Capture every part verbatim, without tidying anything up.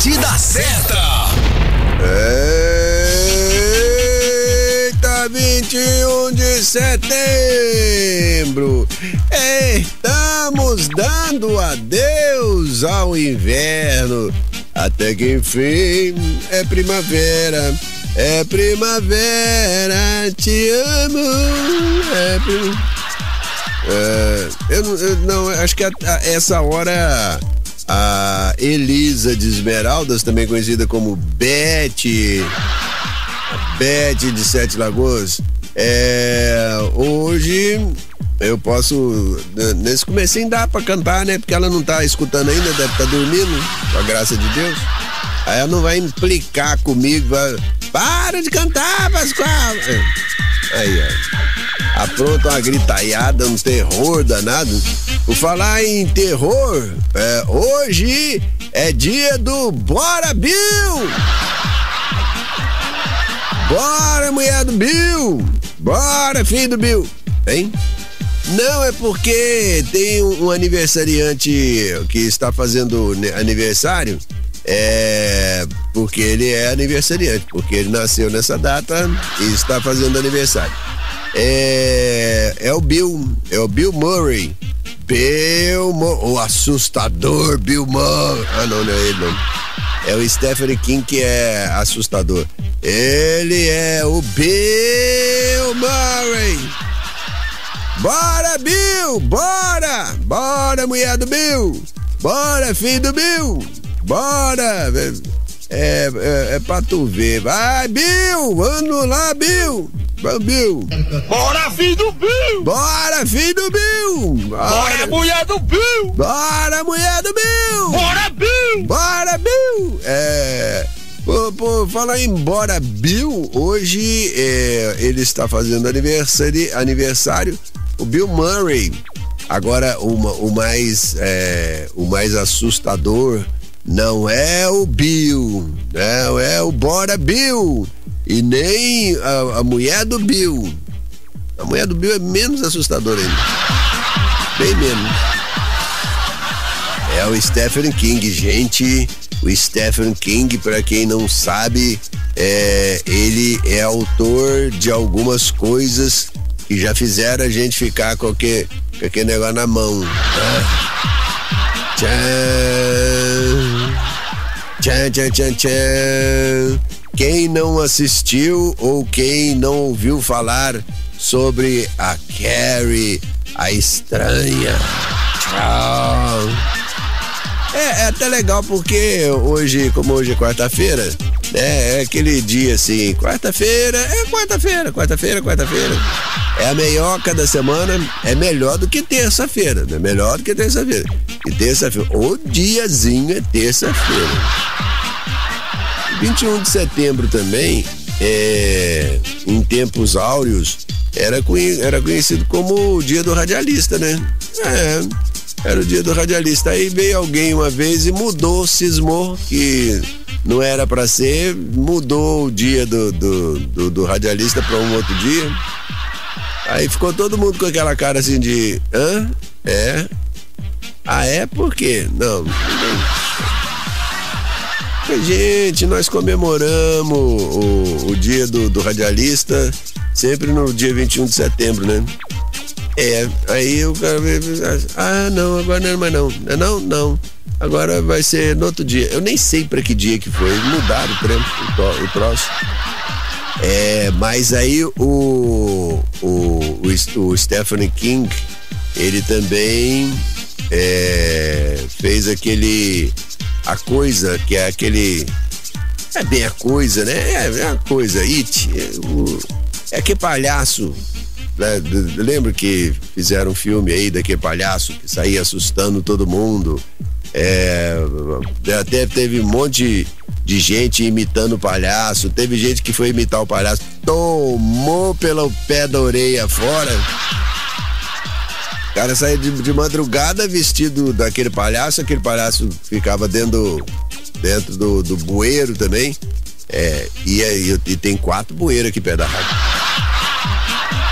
Medida Certa. Eita, vinte e um de setembro. Estamos dando adeus ao inverno. Até que enfim é primavera. É primavera, te amo. É primavera. É, eu, eu não, acho que a, a, essa hora a Elisa de Esmeraldas, também conhecida como Beth, Beth de Sete Lagoas, é, hoje eu posso, nesse comecinho dá pra cantar, né? Porque ela não tá escutando ainda, deve estar tá dormindo, com a graça de Deus. Aí ela não vai implicar comigo, vai, para de cantar, Pascoal. Aí, ó. Apronta uma gritaiada, um terror danado. Por falar em terror, é, hoje é dia do Bora Bill! Bora, mulher do Bill! Bora, filho do Bill! Hein? Não, é porque tem um, um aniversariante que está fazendo aniversário. É porque ele é aniversariante, porque ele nasceu nessa data e está fazendo aniversário. É, é o Bill, é o Bill Murray. Bill Murray, o assustador Bill Murray. Ah, não, não é ele, não. É o Stephen King que é assustador. Ele é o Bill Murray. Bora, Bill, bora! Bora, mulher do Bill! Bora, filho do Bill! Bora! É, é, é pra tu ver. Vai, Bill! Vamos lá, Bill! Bill! Bora, filho do Bill! Bora, filho do Bill! Bora, Bora mulher do Bill! Bora, mulher do Bill! Bora, Bill! Bora, Bill! É... Por, por falar em Bora Bill, hoje é, ele está fazendo aniversário, aniversário, o Bill Murray. Agora, uma, o, mais, é, o mais assustador não é o Bill, não é o Bora Bill. E nem a, a mulher do Bill. A mulher do Bill é menos assustadora ainda. Bem menos. É o Stephen King, gente. O Stephen King, pra quem não sabe, é, ele é autor de algumas coisas que já fizeram a gente ficar com aquele, com aquele negócio na mão. Tá? Tchan, tchan, tchan, tchan. Quem não assistiu ou quem não ouviu falar sobre a Carrie, a estranha. Tchau. É, é até legal porque hoje, como hoje é quarta-feira, né, é aquele dia assim, quarta-feira, é quarta-feira, quarta-feira, quarta-feira. É a meioca da semana, é melhor do que terça-feira, né? Melhor do que terça-feira. E terça-feira, o diazinho é terça-feira. vinte e um de setembro também, é, em tempos áureos, era, era conhecido como o dia do radialista, né? É, era o dia do radialista. Aí veio alguém uma vez e mudou, cismou que não era pra ser, mudou o dia do, do, do, do radialista pra um outro dia. Aí ficou todo mundo com aquela cara assim de, hã? É? Ah, é? Por quê? Não, gente, nós comemoramos o, o dia do, do radialista sempre no dia vinte e um de setembro, né? É, aí o cara, ah, não, agora não é mais não, não, não, agora vai ser no outro dia. Eu nem sei pra que dia que foi, mudaram o tempo, o, o troço. É, mas aí o, o, o, o Stephen King, ele também é, fez aquele, a coisa, que é aquele, é bem a coisa, né? É, é a coisa, It, é, o, é aquele palhaço. Lembra que fizeram um filme aí daquele palhaço que saía assustando todo mundo? É, até teve um monte de gente imitando o palhaço. Teve gente que foi imitar o palhaço, tomou pelo pé da orelha fora. O cara saía de, de madrugada vestido daquele palhaço. Aquele palhaço ficava dentro, dentro do, do bueiro também. É, e, e, e tem quatro bueiros aqui perto da rádio.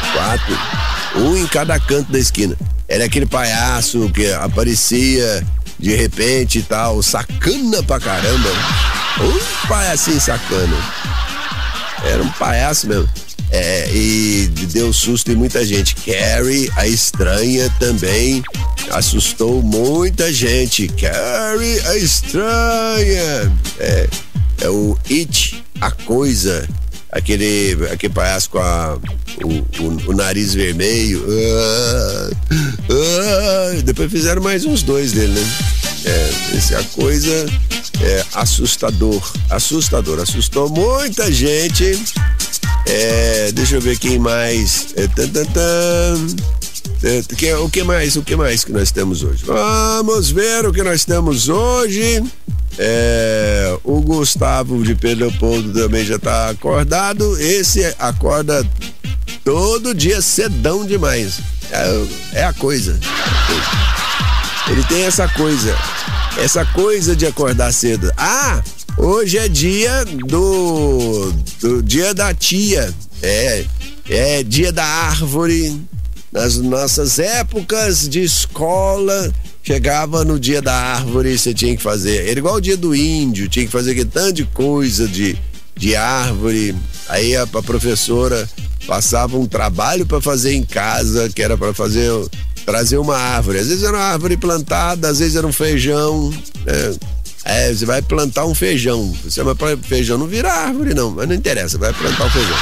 Quatro, um em cada canto da esquina. Era aquele palhaço que aparecia de repente e tal, sacana pra caramba. Um palhacinho sacana. Era um palhaço mesmo. É, e deu susto em muita gente. Carrie, a estranha, também assustou muita gente. Carrie, a estranha. É, é o It, a coisa. Aquele, aquele palhaço com a, o, o, o nariz vermelho. Ah, ah, depois fizeram mais uns dois dele, né? É, esse, a coisa é assustador. Assustador. Assustou muita gente. É, deixa eu ver quem mais. É, tan, tan, tan. É, que, o que mais? O que mais que nós temos hoje? Vamos ver o que nós temos hoje. É, o Gustavo de Pedro Leopoldo também já tá acordado. Esse acorda todo dia cedão demais. É, é a coisa. Ele tem essa coisa. Essa coisa de acordar cedo. Ah! Hoje é dia do, do dia da tia, é, é dia da árvore. Nas nossas épocas de escola, chegava no dia da árvore, você tinha que fazer, era igual o dia do índio, tinha que fazer aquele tanto de coisa de, de árvore. Aí a, a professora passava um trabalho para fazer em casa, que era para fazer, trazer uma árvore. Às vezes era uma árvore plantada, às vezes era um feijão, né? É, você vai plantar um feijão. Você vai plantar feijão, não vira árvore não, mas não interessa, vai plantar um feijão.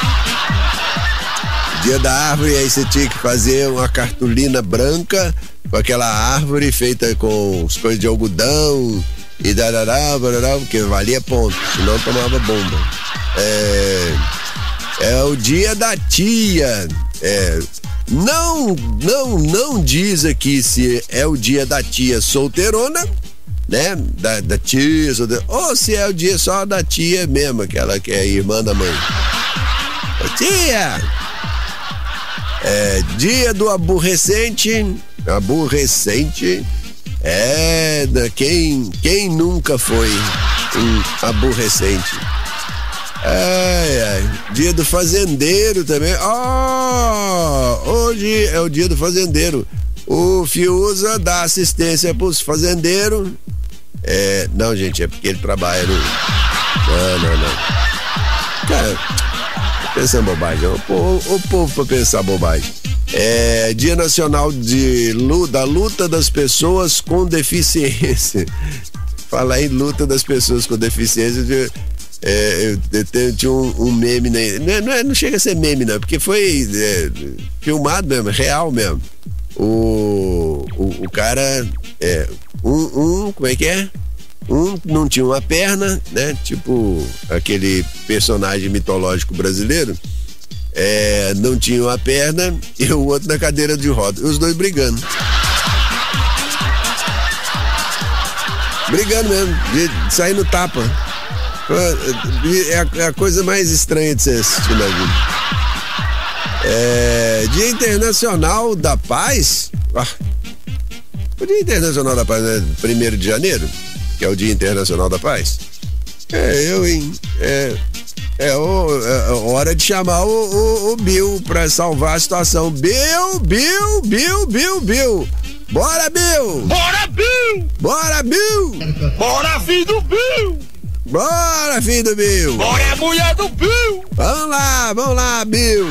Dia da árvore, aí você tinha que fazer uma cartolina branca com aquela árvore feita com as coisas de algodão e darará, barará, porque valia ponto, senão tomava bomba. É, é o dia da tia. É, não, não, não diz aqui se é o dia da tia solteirona, né? Da, da tia, ou se é o dia só da tia mesmo, aquela que é irmã da mãe. Tia! É dia do aborrecente, aborrecente, é da quem, quem nunca foi um aborrecente. Ai, ai. Dia do fazendeiro também. Oh, hoje é o dia do fazendeiro. O Fiuza dá assistência pros fazendeiros. É, não, gente, é porque ele trabalha no... Não, não, não. Cara, pensando bobagem. O povo, o povo pra pensar bobagem. É Dia Nacional de, da Luta das Pessoas com Deficiência. Falar em luta das pessoas com deficiência, eu, é, eu, eu tinha um, um meme, né? não, não, é, não chega a ser meme, não, porque foi é, filmado mesmo, real mesmo. O, o, o cara, é, um, um, como é que é? Um não tinha uma perna, né? Tipo aquele personagem mitológico brasileiro. É, não tinha uma perna e o outro na cadeira de roda. Os dois brigando. Brigando mesmo, de sair no tapa. É a, é a coisa mais estranha de você assistir na vida. É, Dia Internacional da Paz. Ah, o Dia Internacional da Paz é primeiro de janeiro, que é o Dia Internacional da Paz. É, eu, hein? É, é, o, é hora de chamar o, o, o Bill pra salvar a situação. Bill, Bill, Bill, Bill, Bill. Bora, Bill! Bora, Bill! Bora, Bill! Bora, filho do Bill! Bora, filho do Bill! Bora, mulher do Bill! Vamos lá, vamos lá, Bill!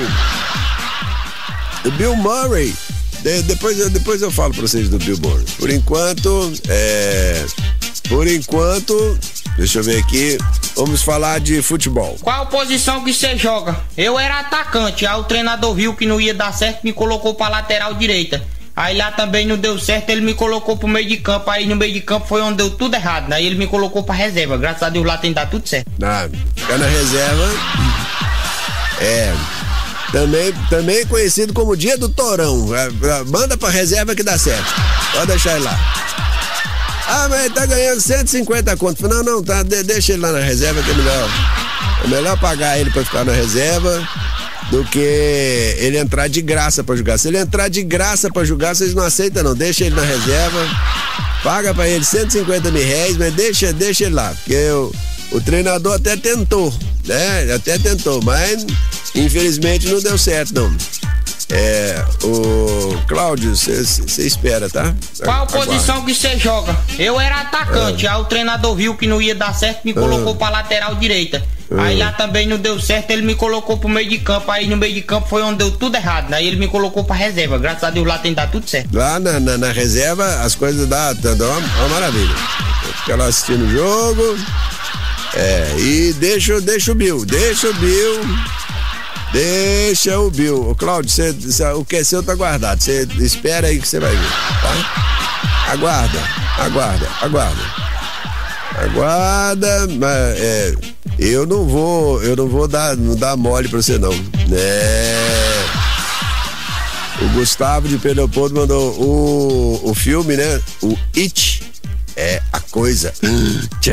O Bill Murray. De, depois, depois eu falo pra vocês do Bill Murray. Por enquanto, é... Por enquanto, deixa eu ver aqui. Vamos falar de futebol. Qual posição que você joga? Eu era atacante, aí o treinador viu que não ia dar certo, me colocou pra lateral direita. Aí lá também não deu certo, ele me colocou pro meio de campo. Aí no meio de campo foi onde deu tudo errado. Aí ele me colocou pra reserva. Graças a Deus lá tem que dar tudo certo. Ah, ficar na reserva. É. Também, também conhecido como Dia do Torão. Manda pra reserva que dá certo. Pode deixar ele lá. Ah, mas ele tá ganhando cento e cinquenta conto. Não, não, tá, deixa ele lá na reserva que é melhor. É melhor pagar ele pra ficar na reserva do que ele entrar de graça pra jogar. Se ele entrar de graça pra jogar, vocês não aceitam não, deixa ele na reserva, paga pra ele cento e cinquenta mil reais, mas deixa, deixa ele lá, porque o, o treinador até tentou, né, até tentou, mas infelizmente não deu certo não. É, o Cláudio, você espera, tá? Qual posição que você joga? Eu era atacante, ah. aí o treinador viu que não ia dar certo, me colocou ah. pra lateral direita. Ah. Aí lá também não deu certo, ele me colocou pro meio de campo, aí no meio de campo foi onde deu tudo errado, aí ele me colocou pra reserva, graças a Deus lá tem que dar tudo certo. Lá na, na, na reserva as coisas dão uma, uma maravilha. Fica lá assistindo o jogo, é, e deixa, deixa o Bill, deixa o Bill... Deixa o Bill. Ô, Cláudio, cê, cê, o que é seu tá guardado. Você espera aí que você vai ver, tá? Aguarda, aguarda, aguarda. Aguarda, mas é, eu não vou, eu não vou dar, não dar mole pra você não. Né? O Gustavo de Pedro Leopoldo mandou o, o filme, né? O It é a coisa. Tchau.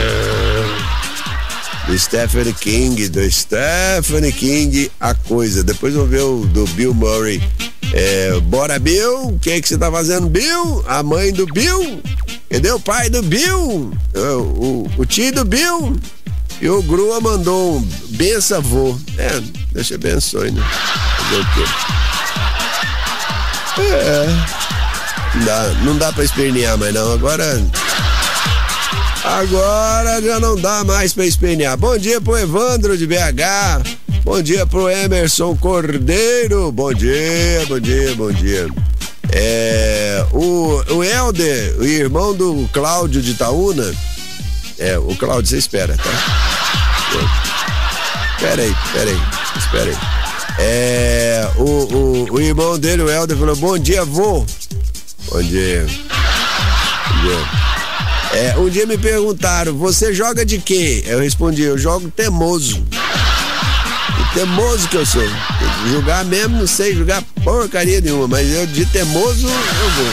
Do Stephen King, do Stephen King, a coisa. Depois vamos ver o do Bill Murray. É, bora, Bill. O que é que você tá fazendo, Bill? A mãe do Bill? Cadê o pai do Bill? O, o, o tio do Bill? E o Grua mandou um benção, vô. É, deixa eu abençoe, né? Fazer o quê? É. Não dá, não dá pra espernear mais não. Agora. Agora já não dá mais pra espernear. Bom dia pro Evandro de B H. Bom dia pro Emerson Cordeiro. Bom dia, bom dia, bom dia. É, o, o Helder, o irmão do Cláudio de Itaúna. É, o Cláudio, você espera, tá? Espera aí, espera aí, espera aí. É, o, o, o irmão dele, o Helder, falou: bom dia, vô. Bom dia. Bom dia. É, um dia me perguntaram, você joga de quê? Eu respondi, eu jogo teimoso. E teimoso que eu sou. Jogar mesmo, não sei jogar porcaria nenhuma, mas eu de teimoso eu vou.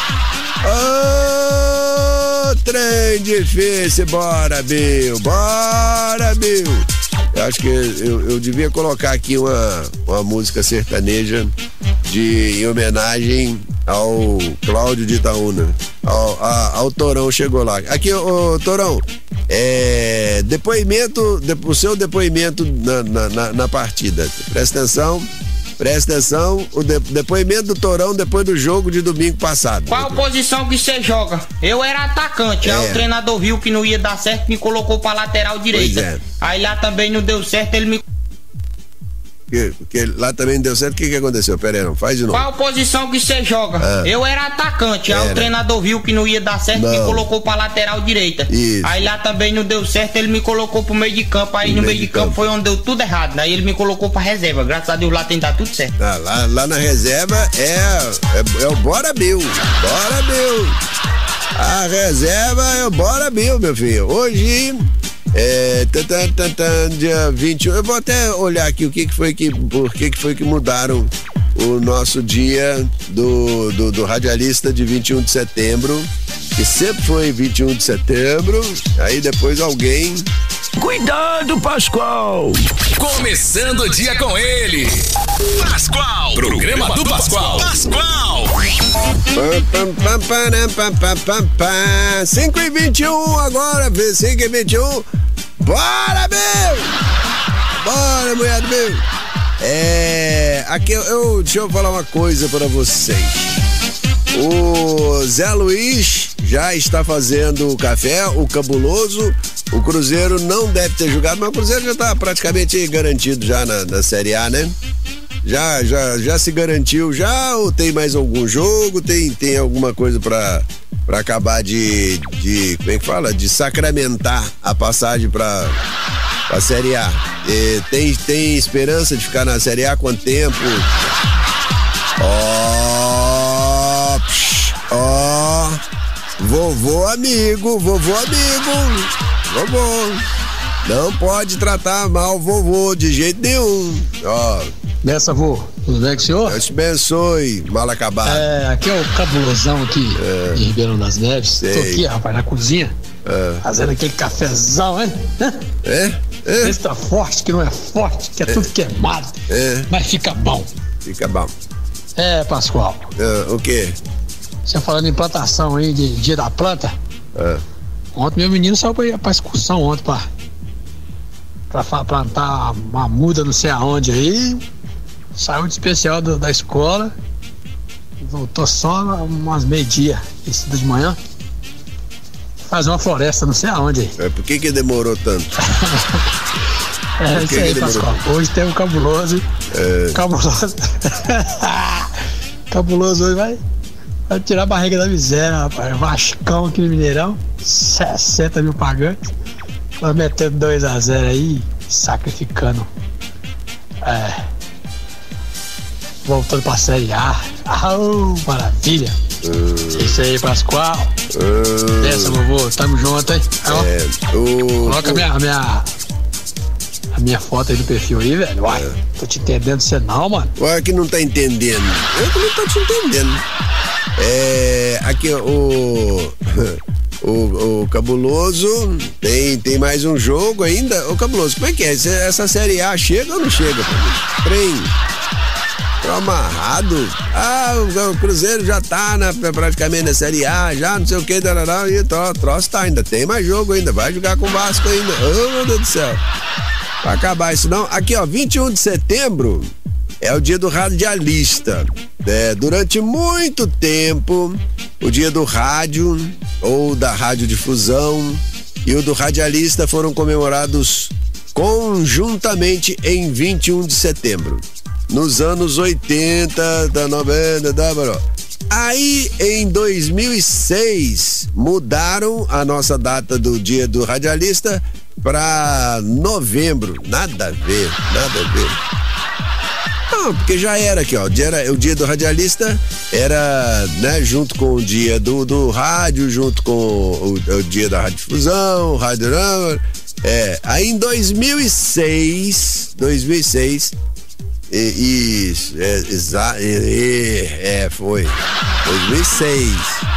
Ô, oh, trem difícil, bora, Bill, bora, Bill. Eu acho que eu, eu devia colocar aqui uma, uma música sertaneja de, em homenagem ao Cláudio de Itaúna. Ao, a, ao Torão chegou lá. Aqui, ô, ô Torão, é, depoimento, de, o seu depoimento na, na, na, na partida. Presta atenção, presta atenção, o de, depoimento do Torão depois do jogo de domingo passado. Qual posição que você joga? Eu era atacante, é. aí o treinador viu que não ia dar certo, me colocou pra lateral direita. É. Aí lá também não deu certo, ele me... Porque, porque lá também não deu certo, o que que aconteceu? Pera aí, não, faz de novo. Qual posição que você joga? Ah. Eu era atacante, aí era. o treinador viu que não ia dar certo, não. me colocou pra lateral direita. Isso. Aí lá também não deu certo, ele me colocou pro meio de campo, aí no, no meio de campo. campo foi onde deu tudo errado, aí ele me colocou pra reserva, graças a Deus lá tem que dar tudo certo. Ah, lá, lá na reserva é, é, é o Bora Bill, Bora Bill. A reserva é o Bora Bill, meu filho. Hoje... É, tan, tan, tan, dia vinte e um, eu vou até olhar aqui o que, que foi que, por que, que foi que mudaram o nosso dia do, do, do radialista de vinte e um de setembro, que sempre foi vinte e um de setembro, aí depois alguém... Cuidado, Pascoal! Começando o dia com ele, Pascoal! Programa do Pascoal! Pascoal! cinco e vinte e um agora, cinco e vinte e um. Bora, meu! Bora, mulher do meu! É. Aqui eu, eu. Deixa eu falar uma coisa pra vocês. O Zé Luiz já está fazendo o café, o cabuloso. O Cruzeiro não deve ter jogado, mas o Cruzeiro já está praticamente garantido já na, na Série A, né? Já, já, já se garantiu, já ou tem mais algum jogo? Tem, tem alguma coisa pra, pra acabar de, de, como é que fala? De sacramentar a passagem pra, pra Série A. E tem, tem esperança de ficar na Série A? Quanto tempo? Ó, oh, ó, oh, vovô amigo, vovô amigo, vovô. Não pode tratar mal o vovô de jeito nenhum. Ó. Nessa, vô, tudo bem com o senhor? Deus te abençoe, mal acabado. É, aqui é o cabulosão aqui é. de Ribeirão das Neves. Sei. Tô aqui, rapaz, na cozinha, é. fazendo aquele cafezão, hein? É? é? Esse tá forte, que não é forte, que é, é. tudo queimado. É. Mas fica bom. Fica bom. É, Pascoal. É, o quê? Você falando em plantação aí, de dia da planta. É. Ontem meu menino saiu pra, pra excursão ontem, pra, pra plantar uma muda não sei aonde aí. Saiu de especial do, da escola. Voltou só umas meio-dia, isso de manhã. Fazer uma floresta, não sei aonde aí. É, por que que demorou tanto? É isso aí, Pascoal. Hoje tem um cabuloso. É. Cabuloso. Cabuloso hoje vai, vai tirar a barriga da miséria, rapaz. Vascão aqui no Mineirão. sessenta mil pagantes. Vai metendo dois a zero aí, sacrificando. É. Voltando pra Série A. Ah, oh, maravilha. Uh, Isso aí, Pascoal. Uh, Essa, vovô, tamo junto, hein? É, uh, Coloca uh, a, minha, a, minha, a minha foto aí no perfil aí, velho. Uai, uh, tô te entendendo você não, mano. Uai, que não tá entendendo. Eu também tô te entendendo. É, aqui, o, o, o Cabuloso, tem, tem mais um jogo ainda. Ô, Cabuloso, como é que é? Essa Série A chega ou não chega? Trem. Tô amarrado. Ah, o, o Cruzeiro já tá na, praticamente na Série A, já não sei o que, e o troço tá, ainda tem mais jogo ainda, vai jogar com o Vasco ainda. Oh, meu Deus do céu. Vai acabar isso não. Aqui, ó, vinte e um de setembro é o dia do radialista. É, durante muito tempo, o dia do rádio ou da radiodifusão e o do radialista foram comemorados conjuntamente em vinte e um de setembro. Nos anos oitenta, da noventa, da baró. Aí, em dois mil e seis, mudaram a nossa data do dia do radialista para novembro. Nada a ver, nada a ver. Não, porque já era aqui, ó. O dia, era, o dia do radialista era, né, junto com o dia do, do rádio, junto com o, o dia da radiodifusão, rádio. É, aí em dois mil e seis, dois mil e seis, isso, é, exa, é, é, foi dois mil e seis.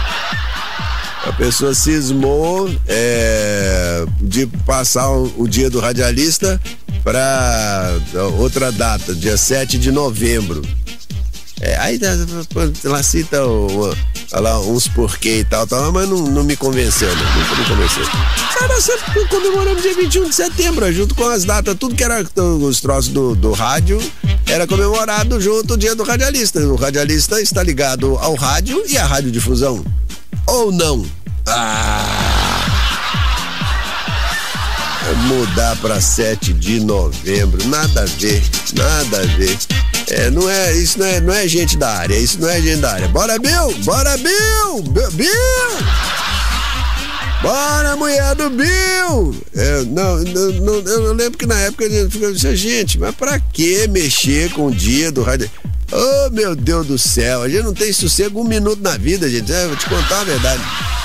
A pessoa cismou é, de passar o, o dia do radialista para outra data, dia sete de novembro. É, aí ela cita o, lá, uns porquê e tal, tal, mas não, não me convenceu, não, nunca me convenceu. Cara, sempre comemoramos dia vinte e um de setembro, junto com as datas, tudo que era os troços do, do rádio, era comemorado junto o dia do radialista. O radialista está ligado ao rádio e à radiodifusão. Ou não? Ah! Mudar para sete de novembro, nada a ver, nada a ver. É, não é, isso não é, não é gente da área, isso não é gente da área. Bora, Bill! Bora, Bill! Bill! Bora, mulher do Bill! É, não, não, não, eu lembro que na época a gente ficava assim, gente, mas pra que mexer com o dia do rádio? Oh, meu Deus do céu, a gente não tem sossego um minuto na vida, gente. É, vou te contar a verdade.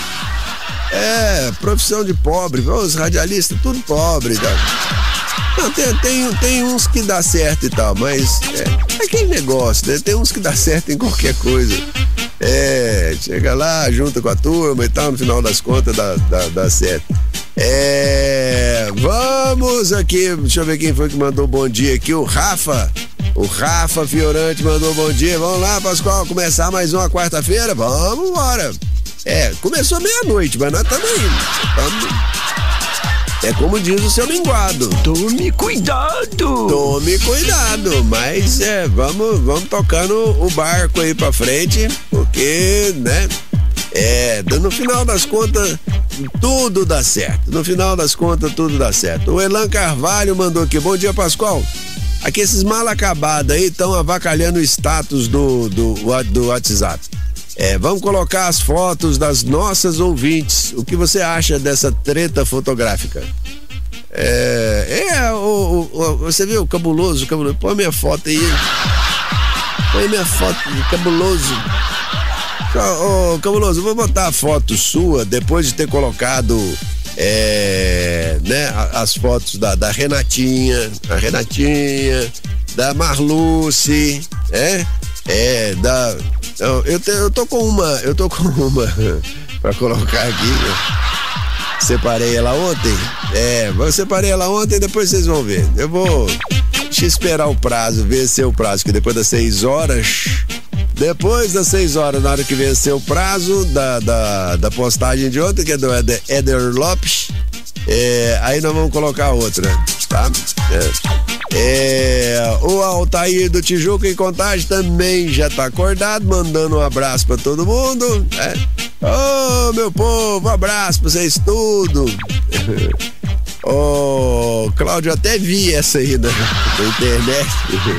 É, profissão de pobre, os radialistas, tudo pobre, tá? Não, tem, tem, tem uns que dá certo e tal, mas é, é aquele negócio, né? Tem uns que dá certo em qualquer coisa. É, chega lá, junta com a turma e tal, no final das contas dá, dá, dá certo. É, vamos aqui, deixa eu ver quem foi que mandou bom dia aqui, o Rafa. O Rafa Fiorante mandou bom dia. Vamos lá, Pascoal, começar mais uma quarta-feira? Vamos embora. É, começou meia-noite, mas nós estamos indo. Tamo... É como diz o seu linguado. Tome cuidado. Tome cuidado, mas é, vamos, vamos tocando o barco aí pra frente, porque, né, é, no final das contas, tudo dá certo. No final das contas, tudo dá certo. O Elan Carvalho mandou aqui, bom dia, Pascoal. Aqui esses mal acabados aí estão avacalhando o status do, do, do WhatsApp. É, vamos colocar as fotos das nossas ouvintes. O que você acha dessa treta fotográfica? É, é o, o, o, você viu o cabuloso, o cabuloso? Põe minha foto aí. Põe minha foto, cabuloso. Ô, oh, cabuloso, eu vou botar a foto sua depois de ter colocado é, né, as fotos da, da Renatinha, a Renatinha, da Marluce, é, é, da... Eu, eu, te, eu tô com uma, eu tô com uma pra colocar aqui. Separei ela ontem. É, eu separei ela ontem, depois vocês vão ver. Eu vou te esperar o prazo, vencer o prazo, que depois das seis horas, depois das seis horas, na hora que vencer o prazo da, da, da postagem de ontem, que é do Eder, Eder Lopes, é, aí nós vamos colocar outra, tá? É. É, o Altair do Tijuca em Contagem também já tá acordado, mandando um abraço pra todo mundo. É. Ô, oh, meu povo, um abraço pra vocês tudo. Ô, oh, Cláudio, até vi essa aí na, na internet.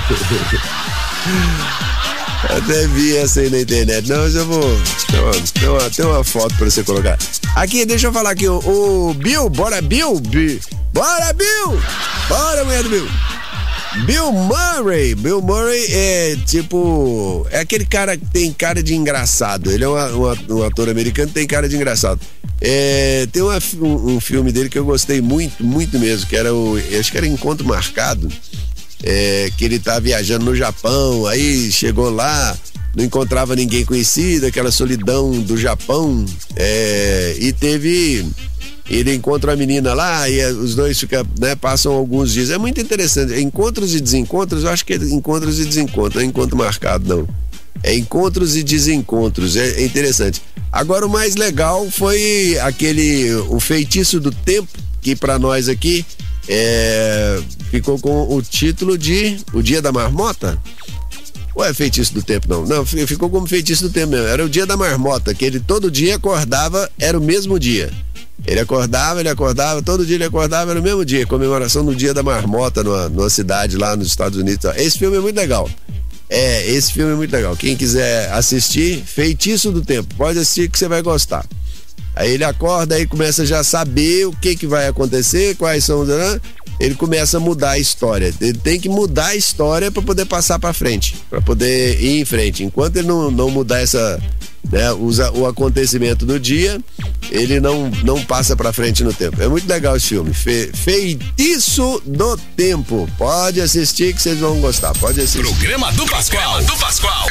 Até vi essa aí na internet. Não, mas eu vou. Tem uma, tem uma, tem uma foto pra você colocar. Aqui, deixa eu falar aqui. O, o Bill, bora, Bill. Bill. Bora, Bill! Bora, mulher do Bill! Bill Murray. Bill Murray é tipo. É aquele cara que tem cara de engraçado. Ele é um, um, um ator americano que tem cara de engraçado. É, tem uma, um, um filme dele que eu gostei muito, muito mesmo, que era o. Acho que era Encontro Marcado. É, que ele tá viajando no Japão, aí chegou lá, não encontrava ninguém conhecido, aquela solidão do Japão, é, e teve, ele encontra a menina lá e os dois ficam, né, passam alguns dias, é muito interessante, encontros e desencontros, eu acho que é encontros e desencontros, não é encontro marcado não, é encontros e desencontros, é, é interessante. Agora o mais legal foi aquele, o Feitiço do Tempo, que pra nós aqui É, ficou com o título de O Dia da Marmota? Ou é Feitiço do Tempo? Não, não, ficou como Feitiço do Tempo mesmo. Era o Dia da Marmota, que ele todo dia acordava, era o mesmo dia. Ele acordava, ele acordava, todo dia ele acordava, era o mesmo dia. Comemoração do Dia da Marmota numa, numa cidade lá nos Estados Unidos. Esse filme é muito legal. É, esse filme é muito legal. Quem quiser assistir, Feitiço do Tempo, pode assistir que você vai gostar. Aí ele acorda, aí começa já a saber o que que vai acontecer, quais são os... Ele começa a mudar a história. Ele tem que mudar a história para poder passar para frente, para poder ir em frente. Enquanto ele não, não mudar essa, né, usa o acontecimento do dia, ele não, não passa para frente no tempo. É muito legal esse filme. Fe, Feitiço do Tempo. Pode assistir que vocês vão gostar. Pode assistir. Programa do Pascoal. Programa do Pascoal.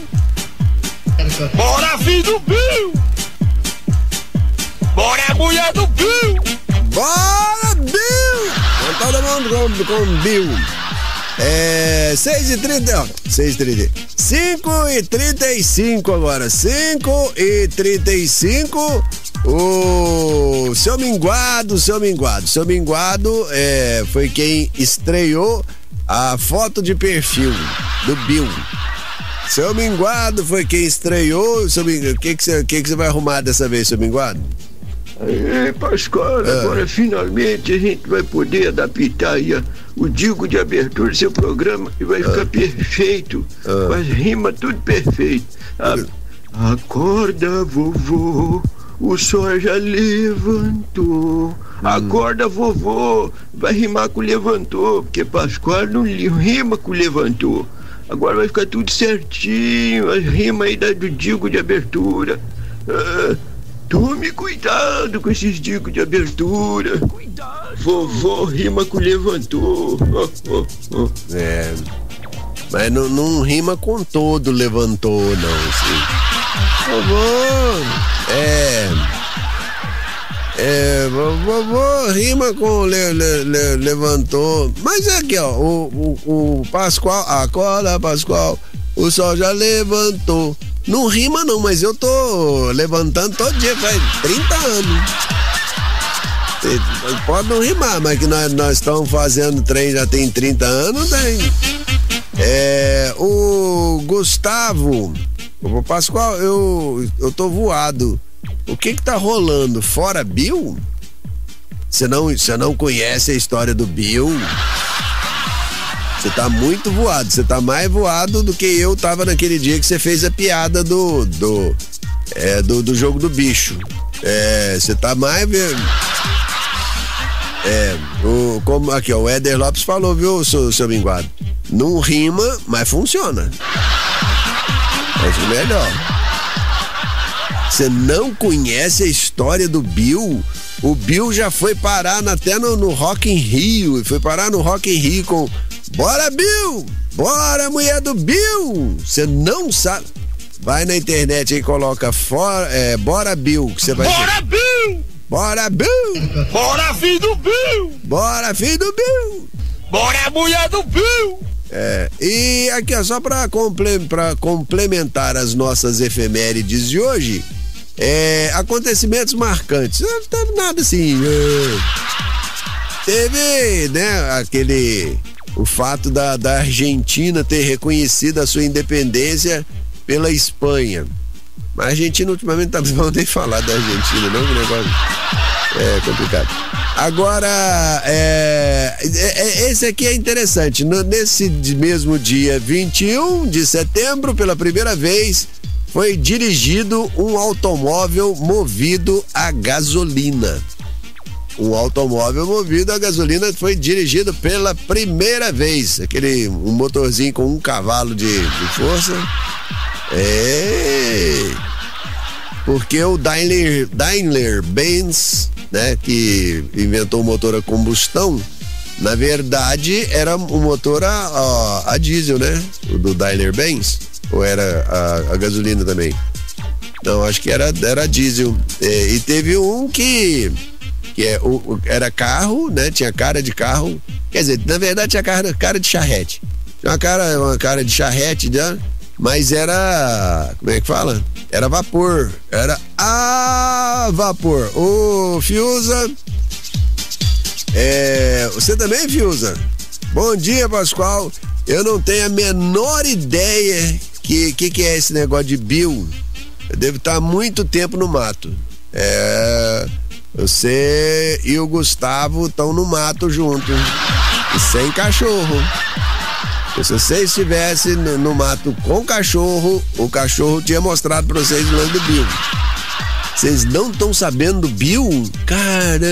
Bora, filho do Bill! Bora, mulher do Bill! Bora, Bill! Então, todo mundo com, com Bill. É. seis e trinta, ó. seis e trinta. cinco e trinta e cinco agora. cinco e trinta e cinco. O seu Minguado, seu Minguado. Seu Minguado é, foi quem estreou a foto de perfil do Bill. Seu Minguado foi quem estreou. Seu Minguado, o que que você que que vai arrumar dessa vez, seu Minguado? Aí, Pascoal, ah. agora finalmente a gente vai poder adaptar aí a, o digo de abertura do seu programa e vai ah. ficar perfeito, ah. com as rimas tudo perfeito. A, acorda, vovô, o sol já levantou. Hum. Acorda, vovô, vai rimar com levantou, porque Pascoal não rima com levantou. Agora vai ficar tudo certinho, as rimas aí da, do digo de abertura. Ah, Tome cuidado com esses digos de abertura. Cuidado. Vovô rima com levantou. Oh, oh, oh. É. Mas não, não rima com todo levantou, não. Assim. Vovô. É. É. Vovô rima com le, le, le, levantou. Mas é aqui, ó. O, o, o Pascoal. Acorda, Pascoal. O sol já levantou. Não rima não, mas eu tô levantando todo dia, faz trinta anos. Pode não rimar, mas que nós, nós estamos fazendo trem já tem trinta anos, tem. É, o Gustavo, o Pascoal, eu, eu tô voado. O que que tá rolando? Fora Bill? Você não, você não conhece a história do Bill? Você tá muito voado, você tá mais voado do que eu tava naquele dia que você fez a piada do do, é, do, do jogo do bicho. É, você tá mais... É, o, como aqui, ó, o Éder Lopes falou, viu, seu, seu Minguado? Não rima, mas funciona. É melhor. Você não conhece a história do Bill? O Bill já foi parar até no, no Rock in Rio, foi parar no Rock in Rio com Bora, Bill! Bora, mulher do Bill! Você não sabe. Vai na internet aí e coloca fora, é, Bora, Bill, que você vai Bora, ver. Bill! Bora, Bill! Bora, filho do Bill! Bora, filho do Bill! Bora, mulher do Bill! É, e aqui, ó, só pra, comple, pra complementar as nossas efemérides de hoje, é, acontecimentos marcantes. Não teve nada assim. É, teve, né, aquele o fato da, da Argentina ter reconhecido a sua independência pela Espanha. Mas a Argentina ultimamente tá precisando nem falar da Argentina, não, que negócio é complicado. Agora, é, é, esse aqui é interessante. No, nesse mesmo dia vinte e um de setembro, pela primeira vez, foi dirigido um automóvel movido a gasolina. Um automóvel movido a gasolina foi dirigido pela primeira vez. Aquele um motorzinho com um cavalo de, de força. É. Porque o Daimler, Daimler-Benz, né, que inventou o motor a combustão, na verdade era um motor a, a, a diesel, né? O do Daimler-Benz. Ou era a, a gasolina também? Não, acho que era, era diesel. É, e teve um que, que é, o, era carro, né? Tinha cara de carro. Quer dizer, na verdade tinha cara, cara de charrete. Tinha uma cara, uma cara de charrete, né? Mas era, como é que fala? Era vapor, era a vapor. Ô, Fiuza, é, você também, Fiuza? Bom dia, Pascoal. Eu não tenho a menor ideia que que, que é esse negócio de Bill. Eu devo estar há muito tempo no mato. É, você e o Gustavo estão no mato junto e sem cachorro. Se você estivesse no, no mato com cachorro, o cachorro tinha mostrado pra vocês o lance do Bill. Vocês não estão sabendo do Bill? Caramba!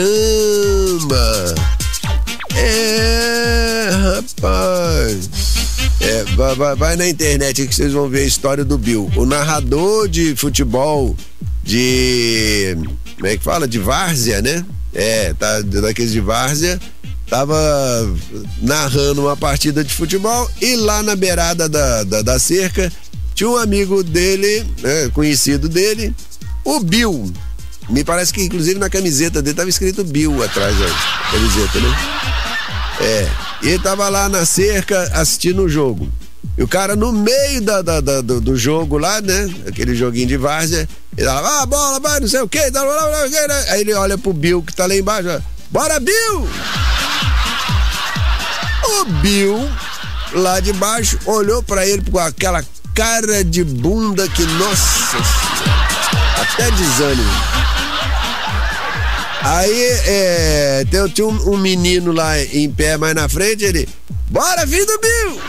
É, rapaz. É, vai, vai, vai na internet aí que vocês vão ver a história do Bill. O narrador de futebol de... Como é que fala? De várzea, né? É, tá, daqueles de várzea. Tava narrando uma partida de futebol e lá na beirada da, da, da cerca tinha um amigo dele, né, conhecido dele, o Bill. Me parece que inclusive na camiseta dele tava escrito Bill atrás da camiseta, né? É, e ele tava lá na cerca assistindo o jogo. E o cara no meio da, da, da, do, do jogo lá, né? Aquele joguinho de várzea, ele tava, ah, bola, vai, não sei o que. Aí ele olha pro Bill que tá lá embaixo, ó, bora, Bill! O Bill, lá de baixo, olhou pra ele com aquela cara de bunda que, nossa, até desânimo. Aí, é, tem, tinha um, um menino lá em pé mais na frente, ele, bora, filho do Bill!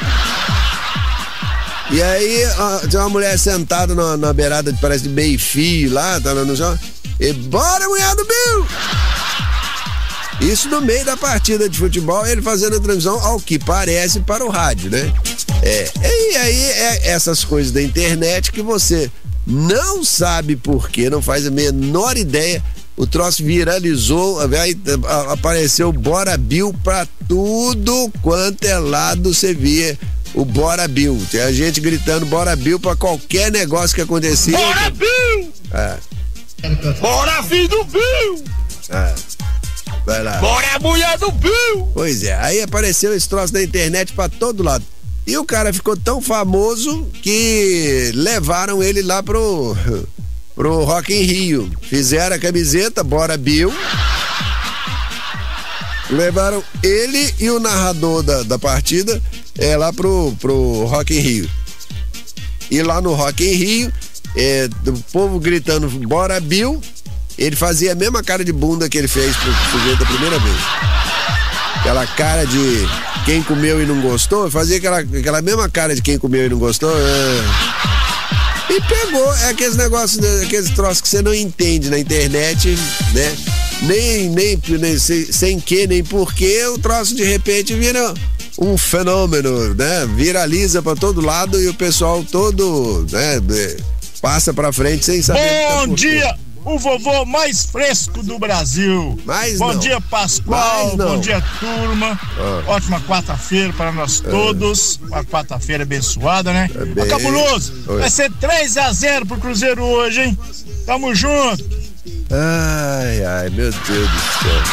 E aí, ó, tinha uma mulher sentada na, na beirada, parece de meio-fio lá, tá no chão, e bora, mulher do Bill! Isso no meio da partida de futebol, ele fazendo a transmissão, ao que parece, para o rádio, né? É, e aí é essas coisas da internet que você não sabe por quê, não faz a menor ideia. O troço viralizou, aí apareceu Bora Bill pra tudo quanto é lado você via o Bora Bill. Tem a gente gritando Bora Bill pra qualquer negócio que acontecia. Bora Bill! É. Bora, filho do Bill! É. Vai lá. Bora, mulher do Bill! Pois é, aí apareceu esse troço da internet pra todo lado. E o cara ficou tão famoso que levaram ele lá pro, pro Rock in Rio. Fizeram a camiseta, Bora Bill. Levaram ele e o narrador da, da partida é, lá pro, pro Rock in Rio. E lá no Rock in Rio, é, o povo gritando Bora Bill. Ele fazia a mesma cara de bunda que ele fez pro sujeito a primeira vez. Aquela cara de quem comeu e não gostou, fazia aquela, aquela mesma cara de quem comeu e não gostou. É. E pegou, é aqueles negócios, aqueles troços que você não entende na internet, né? Nem, nem, nem sem, sem que, nem porquê, o troço de repente vira um fenômeno, né? Viraliza pra todo lado e o pessoal todo, né? Passa pra frente sem saber. Bom dia! O vovô mais fresco do Brasil. Mas bom não. dia, Pascoal. Bom dia, turma. Ah. Ótima quarta-feira para nós todos. Ah. Uma quarta-feira abençoada, né? É bem... Ô, cabuloso. Oi. Vai ser três a zero pro Cruzeiro hoje, hein? Tamo junto. Ai, ai, meu Deus do céu.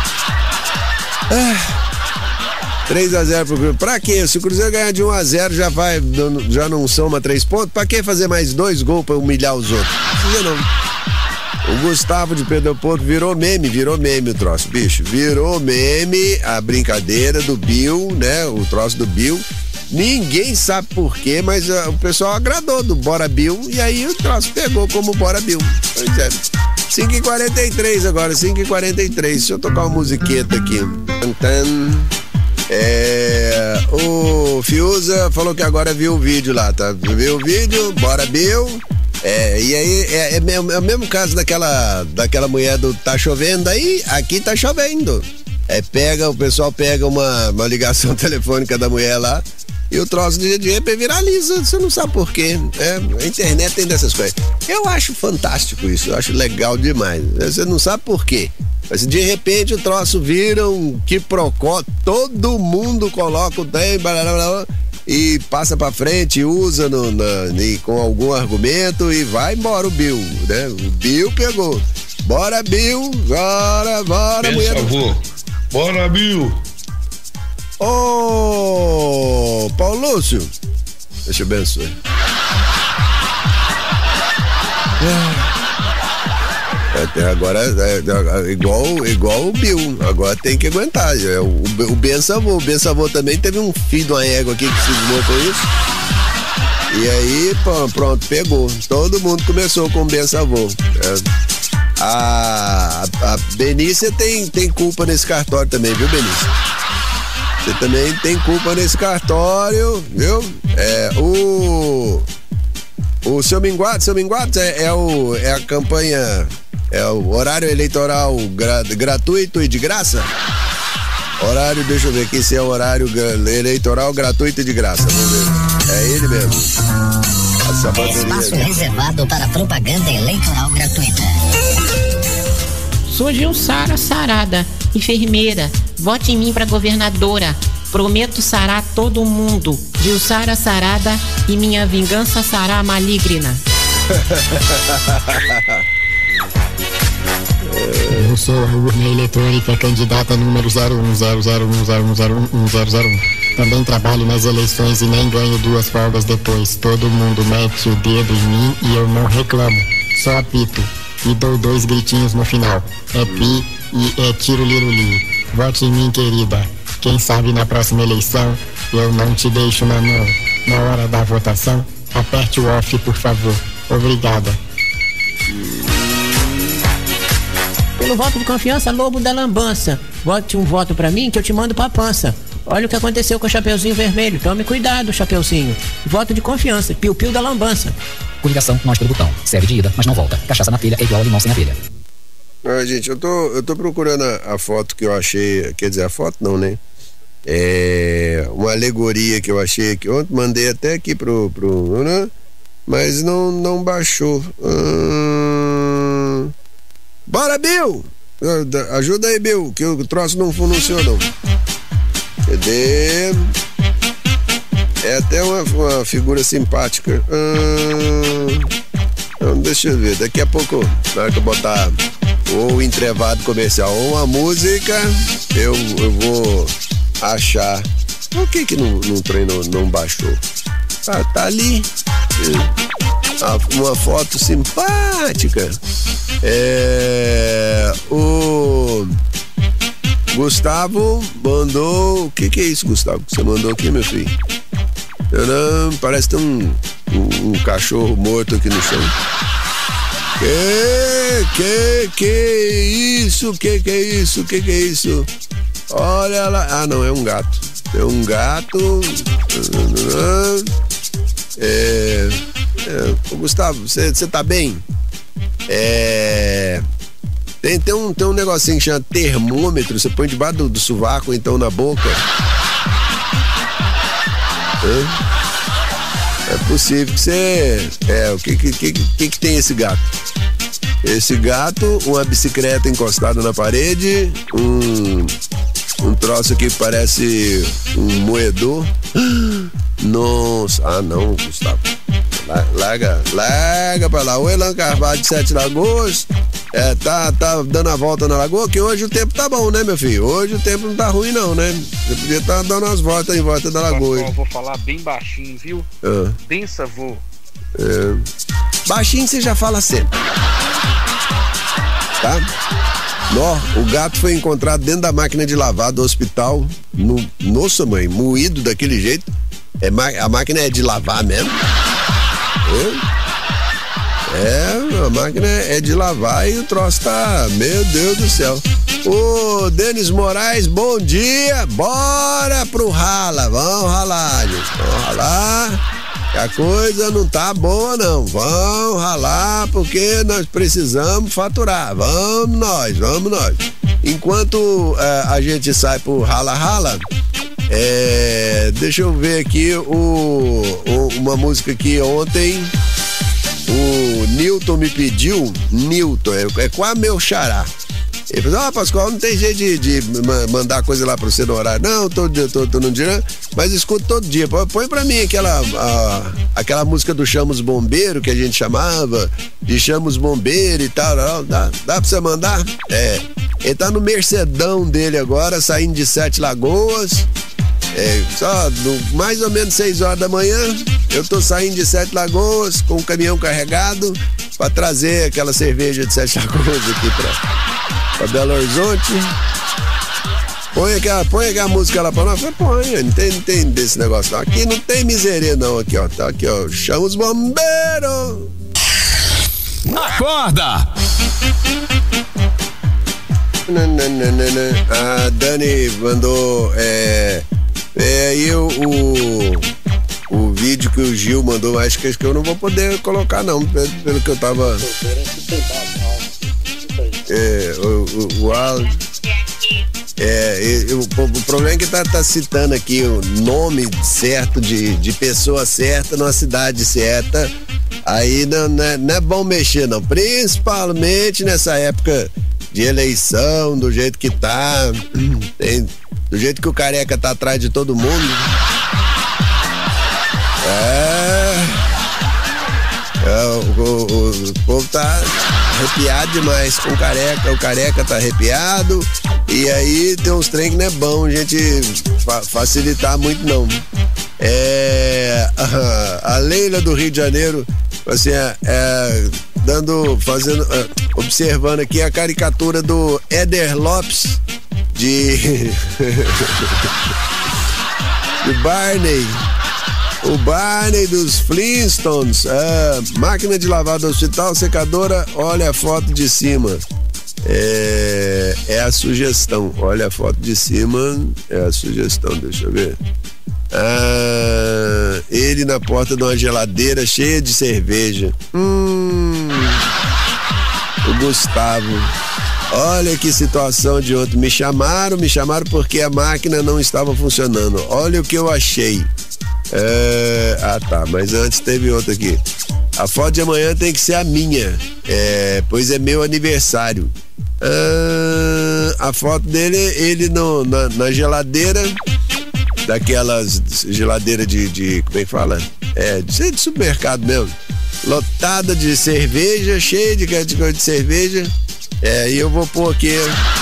Ah. três a zero pro Cruzeiro. Pra quê? Se o Cruzeiro ganhar de um a zero, já vai, já não soma três pontos. Pra que fazer mais dois gols pra humilhar os outros? Não precisa não. O Gustavo de Pedro Leopoldo virou meme, virou meme o troço, bicho. Virou meme a brincadeira do Bill, né? O troço do Bill. Ninguém sabe por quê, mas uh, o pessoal agradou do Bora Bill e aí o troço pegou como Bora Bill. Pois é. cinco e quarenta e três agora, cinco e quarenta e três. Deixa eu tocar uma musiqueta aqui. É, o Fiuza falou que agora viu o vídeo lá, tá? Viu o vídeo, Bora Bill. É, e aí é, é, mesmo, é o mesmo caso daquela, daquela mulher do tá chovendo aí, aqui tá chovendo. É, pega, o pessoal pega uma, uma ligação telefônica da mulher lá e o troço de G P viraliza, você não sabe por quê. É, a internet tem dessas coisas. Eu acho fantástico isso, eu acho legal demais. Você não sabe por quê. Mas de repente o troço vira um quiprocó, todo mundo coloca o trem, blá, blá, blá, e passa pra frente, usa no, na, e com algum argumento e vai embora o Bill, né? O Bill pegou. Bora, Bill, bora, bora, mulher. Por favor, bora, Bill. Ô, Paulo Lúcio, deixa eu abençoar. Até agora é, é, igual, igual o Bill, agora tem que aguentar. É, o, o Ben Savô, o Ben Savô também teve um filho de uma égua aqui que se desmontou isso. E aí, pô, pronto, pegou. Todo mundo começou com o Ben Savô. É. A, a Benícia tem, tem culpa nesse cartório também, viu, Benícia? Você também tem culpa nesse cartório, viu? É, o. O seu Minguado, seu Minguado é, é, o, é a campanha. É o horário eleitoral gra, gratuito e de graça? Horário, deixa eu ver aqui se é o horário eleitoral gratuito e de graça. Vamos ver. É ele mesmo. Espaço reservado para propaganda eleitoral gratuita. Sou Gilsara Sarada, enfermeira. Vote em mim para governadora. Prometo sarar todo mundo. Gilsara Sarada e minha vingança será maligna. Eu sou a urna eletrônica candidata número zero um zero zero um zero um zero um zero zero um. Também trabalho nas eleições e nem ganho duas folgas depois. Todo mundo mete o dedo em mim e eu não reclamo. Só apito e dou dois gritinhos no final. É pi e é tiro-liro-li. Vote em mim, querida. Quem sabe na próxima eleição eu não te deixo na mão. Na hora da votação, aperte o off, por favor. Obrigada. Pelo voto de confiança, Lobo da Lambança. Vote um voto pra mim que eu te mando pra pança. Olha o que aconteceu com o Chapeuzinho Vermelho. Tome cuidado, Chapeuzinho. Voto de confiança. Piu-piu da Lambança. Coligação, nós pelo botão. Serve de ida, mas não volta. Cachaça na telha é igual a limão sem abelha. Ah, gente, eu tô, eu tô procurando a, a foto que eu achei. Quer dizer, a foto não, né? É uma alegoria que eu achei aqui ontem. Mandei até aqui pro... pro né? Mas não, não baixou. Hum... Bora, Bill! Ajuda aí, Bill, que o troço não funcionou. Cadê? É até uma, uma figura simpática. Hum, então, deixa eu ver. Daqui a pouco, na hora que eu botar ou o entrevado comercial ou uma música, eu, eu vou achar. Por que que não, não treinou, não baixou? Ah, tá ali. Uma foto simpática. É, o Gustavo mandou. O que que é isso, Gustavo? Que você mandou aqui, meu filho? Não, parece que tem um, um, um cachorro morto aqui no chão. Que que que isso? Que que é isso? Que que é isso? Olha lá. Ah, não, é um gato. É um gato. É, é, ô Gustavo, você tá bem? É, tem, tem, um, tem um negocinho que chama termômetro. Você põe debaixo do, do sovaco, então na boca. É, é possível que você. É, o que que, que que que tem esse gato? Esse gato, uma bicicleta encostada na parede, um, um troço aqui que parece um moedor. Nossa, ah não, Gustavo. Larga, larga pra lá. O Elan Carvalho de Sete Lagoas é, tá, tá dando a volta na lagoa, que hoje o tempo tá bom, né, meu filho? Hoje o tempo não tá ruim, não, né? Você podia estar tá dando as voltas em volta da lagoa. Eu vou falar bem baixinho, viu? Ah. Bem savô. É. Baixinho você já fala sempre. tá? Nó, o gato foi encontrado dentro da máquina de lavar do hospital. No, nossa, mãe, moído daquele jeito. É, a máquina é de lavar mesmo? É, é, a máquina é de lavar e o troço tá... Meu Deus do céu. Ô, Denis Moraes, bom dia. Bora pro rala. Vamos ralar, gente. Vamos ralar. A coisa não tá boa, não. Vamos ralar porque nós precisamos faturar. Vamos nós, vamos nós. Enquanto uh, a gente sai pro rala-rala, é, deixa eu ver aqui o, o, uma música que ontem o Newton me pediu. Newton, é, é quase meu xará. Ele falou, ah, Pascoal, não tem jeito de, de mandar coisa lá pra você no horário. Não, todo dia, tô, tô no dia, mas escuto todo dia. Põe pra mim aquela, a, aquela música do Chamos Bombeiro, que a gente chamava, de Chamos Bombeiro e tal, tal. Dá, dá pra você mandar? É. Ele tá no Mercedão dele agora, saindo de Sete Lagoas. É, só no, mais ou menos seis horas da manhã, eu tô saindo de Sete Lagoas com o caminhão carregado pra trazer aquela cerveja de Sete Lagoas aqui pra, pra Belo Horizonte. Põe aquela, põe aquela música lá pra nós. Põe, não tem, não tem desse negócio não. Aqui não tem miséria não, aqui ó, tá aqui ó, chama os bombeiros. Acorda! A Dani mandou é, é aí o, o o vídeo que o Gil mandou, acho que, acho que eu não vou poder colocar não, pelo, pelo que eu tava é, o, o, o áudio é, o, o problema é que tá, tá citando aqui o nome certo de, de pessoa certa numa cidade certa, aí não, não, é, não é bom mexer não, principalmente nessa época de eleição, do jeito que tá, tem, do jeito que o Careca tá atrás de todo mundo. É, é o, o, o povo tá arrepiado demais com o Careca, o Careca tá arrepiado, e aí tem uns trem que não é bom a gente fa- facilitar muito não. É, a, a Leila do Rio de Janeiro, assim, é, é dando, fazendo, uh, observando aqui a caricatura do Éder Lopes de de Barney, o Barney dos Flintstones, uh, máquina de lavar do hospital, secadora, olha a foto de cima, é, é a sugestão, olha a foto de cima, é a sugestão, deixa eu ver. Ah, ele na porta de uma geladeira cheia de cerveja. Hum, o Gustavo. Olha que situação de ontem. Me chamaram, me chamaram porque a máquina não estava funcionando. Olha o que eu achei. É, ah tá, mas antes teve outra aqui. A foto de amanhã tem que ser a minha, é, pois é meu aniversário. Ah, a foto dele, ele no, na, na geladeira, daquelas geladeiras de, de, como é que fala? É, de, de supermercado mesmo. Lotada de cerveja, cheia de categoria de cerveja. É, e eu vou pôr aqui.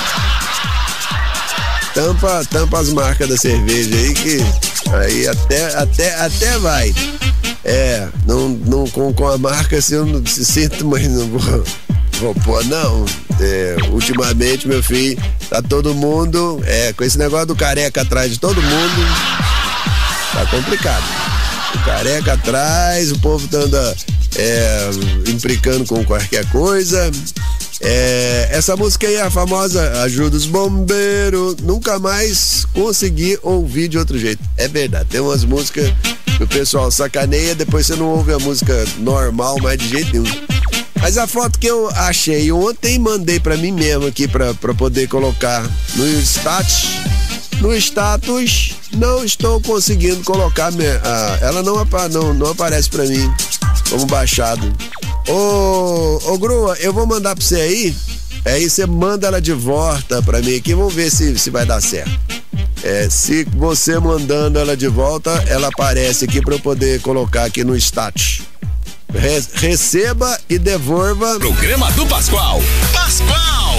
Tampa, tampa as marcas da cerveja aí que. Aí até, até, até vai. É, não, não com, com a marca assim eu não se sinto, mas não vou, vou pôr, não. É, ultimamente, meu filho, tá todo mundo, é, com esse negócio do Careca atrás de todo mundo, tá complicado. O Careca atrás, o povo tá andando, é, implicando com qualquer coisa. É, essa música aí é a famosa Ajuda os Bombeiros, nunca mais consegui ouvir de outro jeito. É verdade, tem umas músicas que o pessoal sacaneia, depois você não ouve a música normal mais de jeito nenhum. Mas a foto que eu achei ontem, mandei pra mim mesmo aqui pra, pra poder colocar no status. No status, não estou conseguindo colocar, minha, ah, ela não, não, não aparece pra mim como baixado. Ô, ô Grua, eu vou mandar pra você aí, aí você manda ela de volta pra mim aqui, vamos ver se, se vai dar certo. É, se você mandando ela de volta, ela aparece aqui pra eu poder colocar aqui no status. Re- receba e devolva. Programa do Pascoal. Pascoal!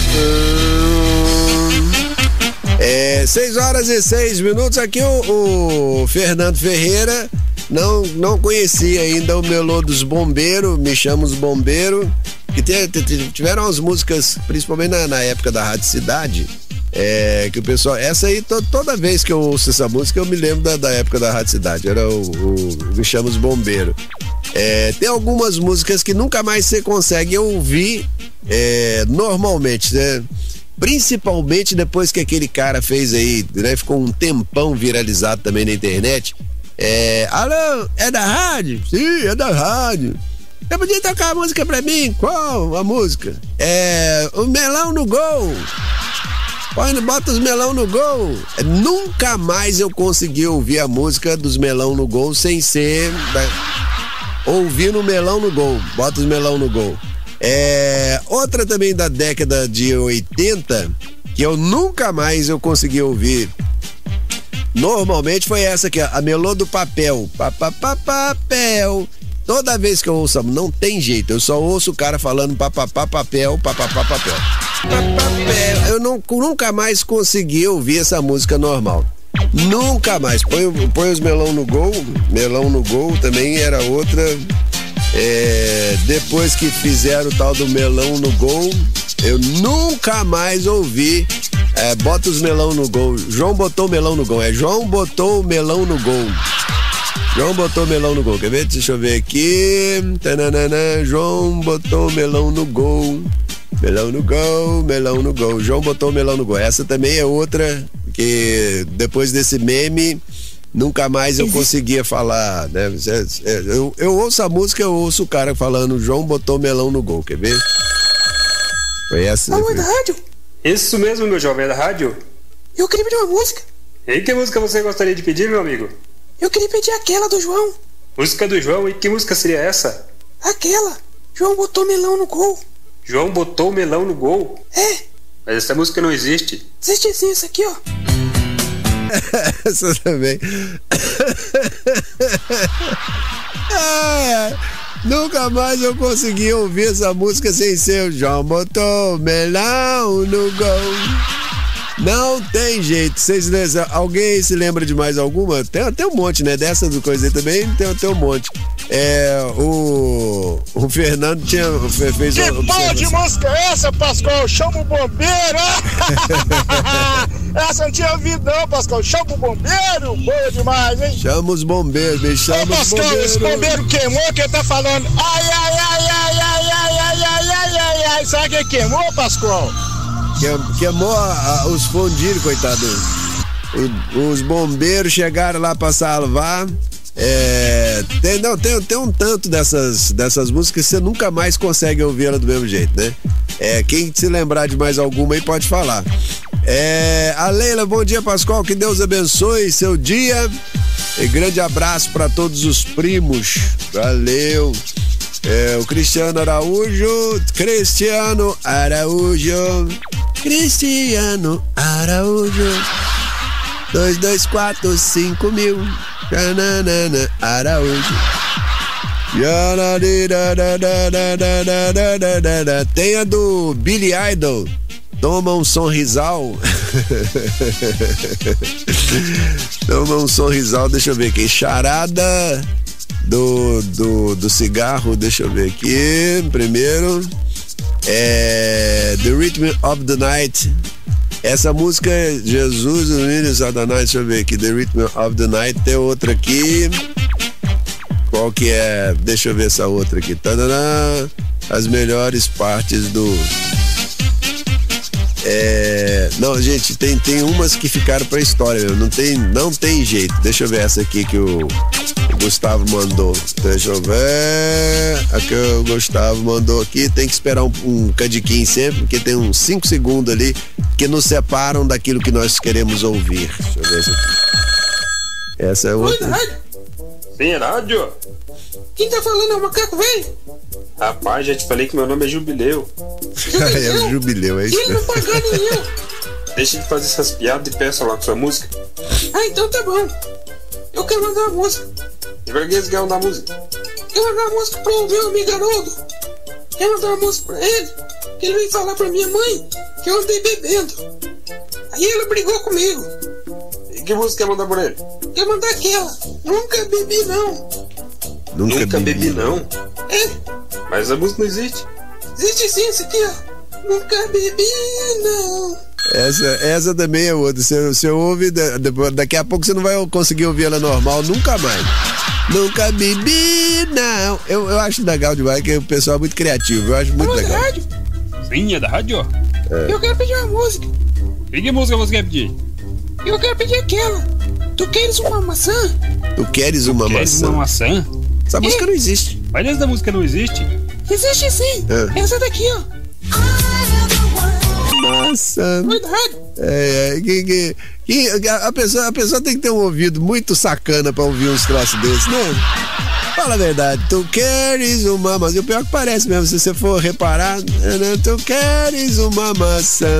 Hum, é, seis horas e seis minutos. Aqui o, o Fernando Ferreira não, não conhecia ainda o melô dos bombeiros, me chama os bombeiros. que tiveram umas músicas, principalmente na, na época da Rádio Cidade, é, que o pessoal, essa aí, to, toda vez que eu ouço essa música, eu me lembro da, da época da Rádio Cidade, era o, o Me Chama os Bombeiros. É, tem algumas músicas que nunca mais você consegue ouvir é, normalmente, né? Principalmente depois que aquele cara fez aí, né? Ficou um tempão viralizado também na internet. É, alô, é da rádio? Sim, é da rádio. Você podia tocar a música pra mim? Qual a música? É, o Melão no Gol. Põe, bota os melão no gol. Nunca mais eu consegui ouvir a música dos melão no gol sem ser da, ouvindo o melão no gol. Bota os melão no gol. É, outra também da década de oitenta que eu nunca mais eu consegui ouvir. Normalmente foi essa aqui, a Melô do Papel. Papapá, papel. Toda vez que eu ouço, não tem jeito, eu só ouço o cara falando papapá, papel, papapá, papel. Papapá, eu não, nunca mais consegui ouvir essa música normal. Nunca mais. Põe, põe os melão no gol, melão no gol também era outra. É, depois que fizeram o tal do melão no gol, eu nunca mais ouvi. É, bota os melão no gol. João botou o melão no gol. É João botou o melão no gol. João botou melão no gol, quer ver? Deixa eu ver aqui. Tananana. João botou melão no gol. Melão no gol, melão no gol. João botou melão no gol. Essa também é outra que depois desse meme nunca mais eu conseguia falar, né? Eu, eu ouço a música, eu ouço o cara falando João botou melão no gol, quer ver? Foi essa. Alô, é da rádio? Isso mesmo, meu jovem, é da rádio? Eu queria pedir uma música. E que música você gostaria de pedir, meu amigo? Eu queria pedir aquela do João. Música do João? E que música seria essa? Aquela. João botou melão no gol. João botou melão no gol? É. Mas essa música não existe. Existe sim, essa aqui, ó. Essa também. É, nunca mais eu consegui ouvir essa música sem ser o João botou melão no gol. Não tem jeito. Vocês, alguém se lembra de mais alguma? Tem, tem um monte, né? Dessa do coisa aí também tem, tem um monte. É, o, o Fernando tinha fez que uma porra de música é essa, Pascoal? Chama o bombeiro! Essa não tinha ouvido não, Pascoal. Chama o bombeiro! Boa demais, hein? Chama os bombeiros, me chama Ô, Pascoal, os bombeiros. esse bombeiro queimou, que ele tá falando ai, ai, ai, ai, ai, ai, ai, ai, ai, ai, ai. Sabe quem queimou, Pascoal? Queimou a, a, os fundilhos, coitado. O, os bombeiros chegaram lá pra salvar. É, tem, não, tem, tem um tanto dessas, dessas músicas que você nunca mais consegue ouvir ela do mesmo jeito, né? É, quem se lembrar de mais alguma aí pode falar. É, a Leila, bom dia, Pascoal, que Deus abençoe seu dia e grande abraço para todos os primos. Valeu. É, o Cristiano Araújo, Cristiano Araújo, Cristiano Araújo, dois dois quatro cinco mil. Cananana Araújo. Tem a do Billy Idol. Toma um sorrisal. Toma um sorrisal. Deixa eu ver aqui. Charada do, do, do cigarro. Deixa eu ver aqui. Primeiro é The Rhythm of the Night. Essa música é Jesus, o Menino Satanás, deixa eu ver aqui, The Rhythm of the Night. Tem outra aqui, qual que é? Deixa eu ver essa outra aqui. Tadadá, as melhores partes do... É... Não, gente, tem, tem umas que ficaram pra história mesmo, não tem, não tem jeito. Deixa eu ver essa aqui que o, o Gustavo mandou. Deixa eu ver. A que o Gustavo mandou aqui, tem que esperar um, um cadiquinho sempre, porque tem uns cinco segundos ali que nos separam daquilo que nós queremos ouvir. Deixa eu ver essa aqui. Essa é outra. Oi, rádio. Sim, é rádio. Quem tá falando é o macaco velho? Rapaz, já te falei que meu nome é Jubileu. É o Jubileu, é isso? Ele não pagou nem eu. Deixa de fazer essas piadas e peça lá com sua música. Ah, então tá bom. Eu quero mandar uma música. E pra que você quer mandar música? Quero mandar uma música pro meu amigo Haroldo. Quero mandar uma música pra ele, que ele veio falar pra minha mãe que eu andei bebendo. Aí ele brigou comigo. E que música quer mandar pra ele? Quer mandar aquela. Nunca bebi não. Nunca, Nunca bebi, bebi não? É. Mas a música não existe. Existe sim, isso aqui, ó. Nunca bebi, não. Essa, essa também é outra. Você, você ouve, daqui a pouco você não vai conseguir ouvir ela normal, nunca mais. Nunca bebi, não. Eu, eu acho legal demais, que o pessoal é muito criativo. Eu acho muito Vamos legal. da rádio? Sim, é da rádio? É. Eu quero pedir uma música. E que música você quer pedir? Eu quero pedir aquela. Tu queres uma maçã? Tu queres uma tu queres maçã? uma maçã? Essa música é. não existe. Mas essa música não existe? Existe sim. É. Essa daqui, ó. Maçã. Verdade. É, é, que, que, que, a, pessoa, a pessoa tem que ter um ouvido muito sacana pra ouvir uns troços desses, né? Fala a verdade, tu queres uma maçã. E o pior que parece mesmo, se você for reparar, né? Tu queres uma maçã.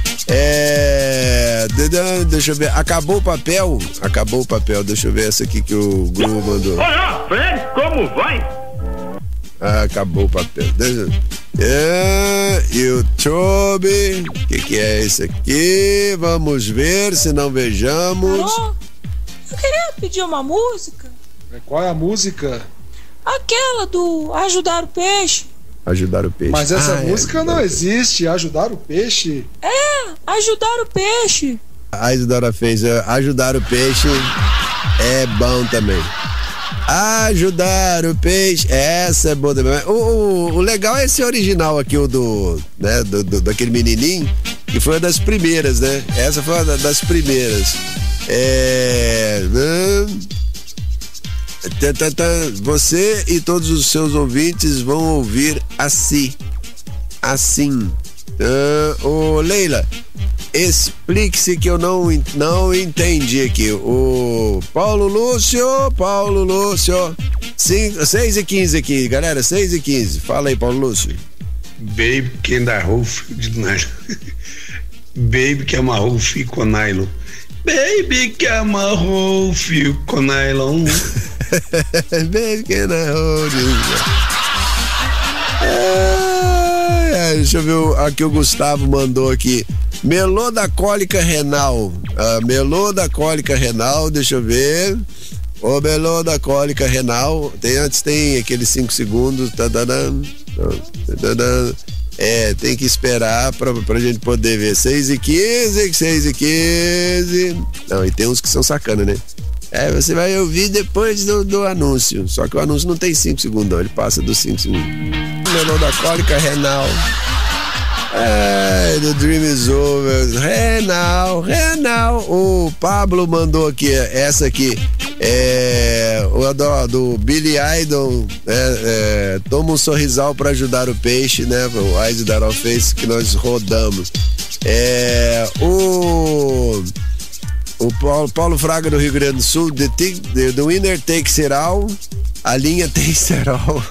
É. Deixa eu ver. Acabou o papel? Acabou o papel. Deixa eu ver essa aqui que o Gru mandou. Olá, Fred, como vai? Ah, acabou o papel. Deixa eu. É, YouTube. O que, que é isso aqui? Vamos ver, se não vejamos. Alô? Eu queria pedir uma música. Qual é a música? Aquela do Ajudar o Peixe. Ajudar o Peixe. Mas essa ah, música é, não existe. Ajudar o Peixe? É, Ajudar o Peixe. A Isidora fez Ajudar o Peixe. É bom também. Ajudar o Peixe. Essa é boa também. O, o, o legal é esse original aqui, o do, né, do, do, daquele menininho, que foi uma das primeiras, né? Essa foi uma das primeiras. É... Você e todos os seus ouvintes vão ouvir assim. Assim. Uh, ô Leila, explique-se que eu não, não entendi aqui. O Paulo Lúcio, Paulo Lúcio, seis e quinze aqui, galera, seis e quinze. Fala aí, Paulo Lúcio. Baby que amarrou o fio de nylon. Baby que amarrou o fio com nylon. Baby que amarrou o fio com nylon. Baby que amarrou o fio. É, deixa eu ver, aqui o Gustavo mandou aqui. Melô da cólica renal. Ah, melô da cólica renal, deixa eu ver. O melô da cólica renal. Tem, antes tem aqueles cinco segundos. Tadadam, tadadam. É, tem que esperar pra, pra gente poder ver. seis e quinze, seis e quinze. Não, e tem uns que são sacana, né? É, você vai ouvir depois do, do anúncio. Só que o anúncio não tem cinco segundos, não. Ele passa dos cinco segundos. Melô da cólica renal. É, The Dream is Over. Renal, renal. O Pablo mandou aqui, essa aqui. É, o do, do Billy Idol. É, é, toma um sorrisal pra ajudar o peixe, né? O Eyes That All Face que nós rodamos. É, o. O Paulo, Paulo Fraga do Rio Grande do Sul, The, the, the Winner Takes It All. A linha tem cerol.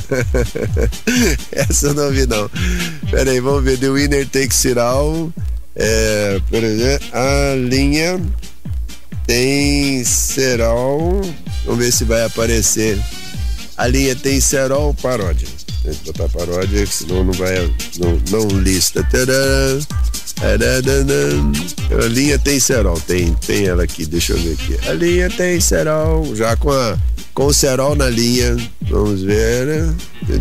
Essa eu não vi, não. Pera aí, vamos ver. The Winner Takes It All. É, por exemplo, a linha tem cerol. Vamos ver se vai aparecer. A linha tem cerol, paródia. Tem que botar paródia, senão não vai. Não, não lista. Tadã. A linha tem cerol, tem, tem ela aqui, deixa eu ver aqui. A linha tem cerol, já com, a, com o cerol na linha, vamos ver.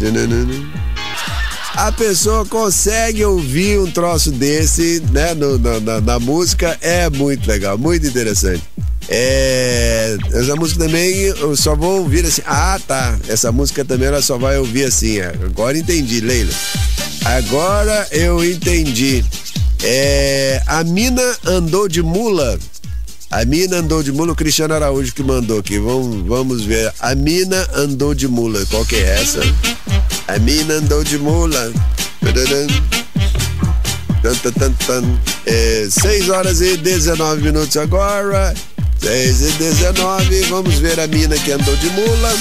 A pessoa consegue ouvir um troço desse, né, no, na, na, na música, é muito legal, muito interessante. É, essa música também eu só vou ouvir assim. Ah, tá. Essa música também ela só vai ouvir assim. Agora entendi, Leila. Agora eu entendi. É, a mina andou de mula. A mina andou de mula. O Cristiano Araújo que mandou aqui. Vamos, vamos ver. A mina andou de mula. Qual que é essa? A mina andou de mula. É, seis horas e dezenove minutos agora. seis e dezenove. Vamos ver a mina que andou de mula.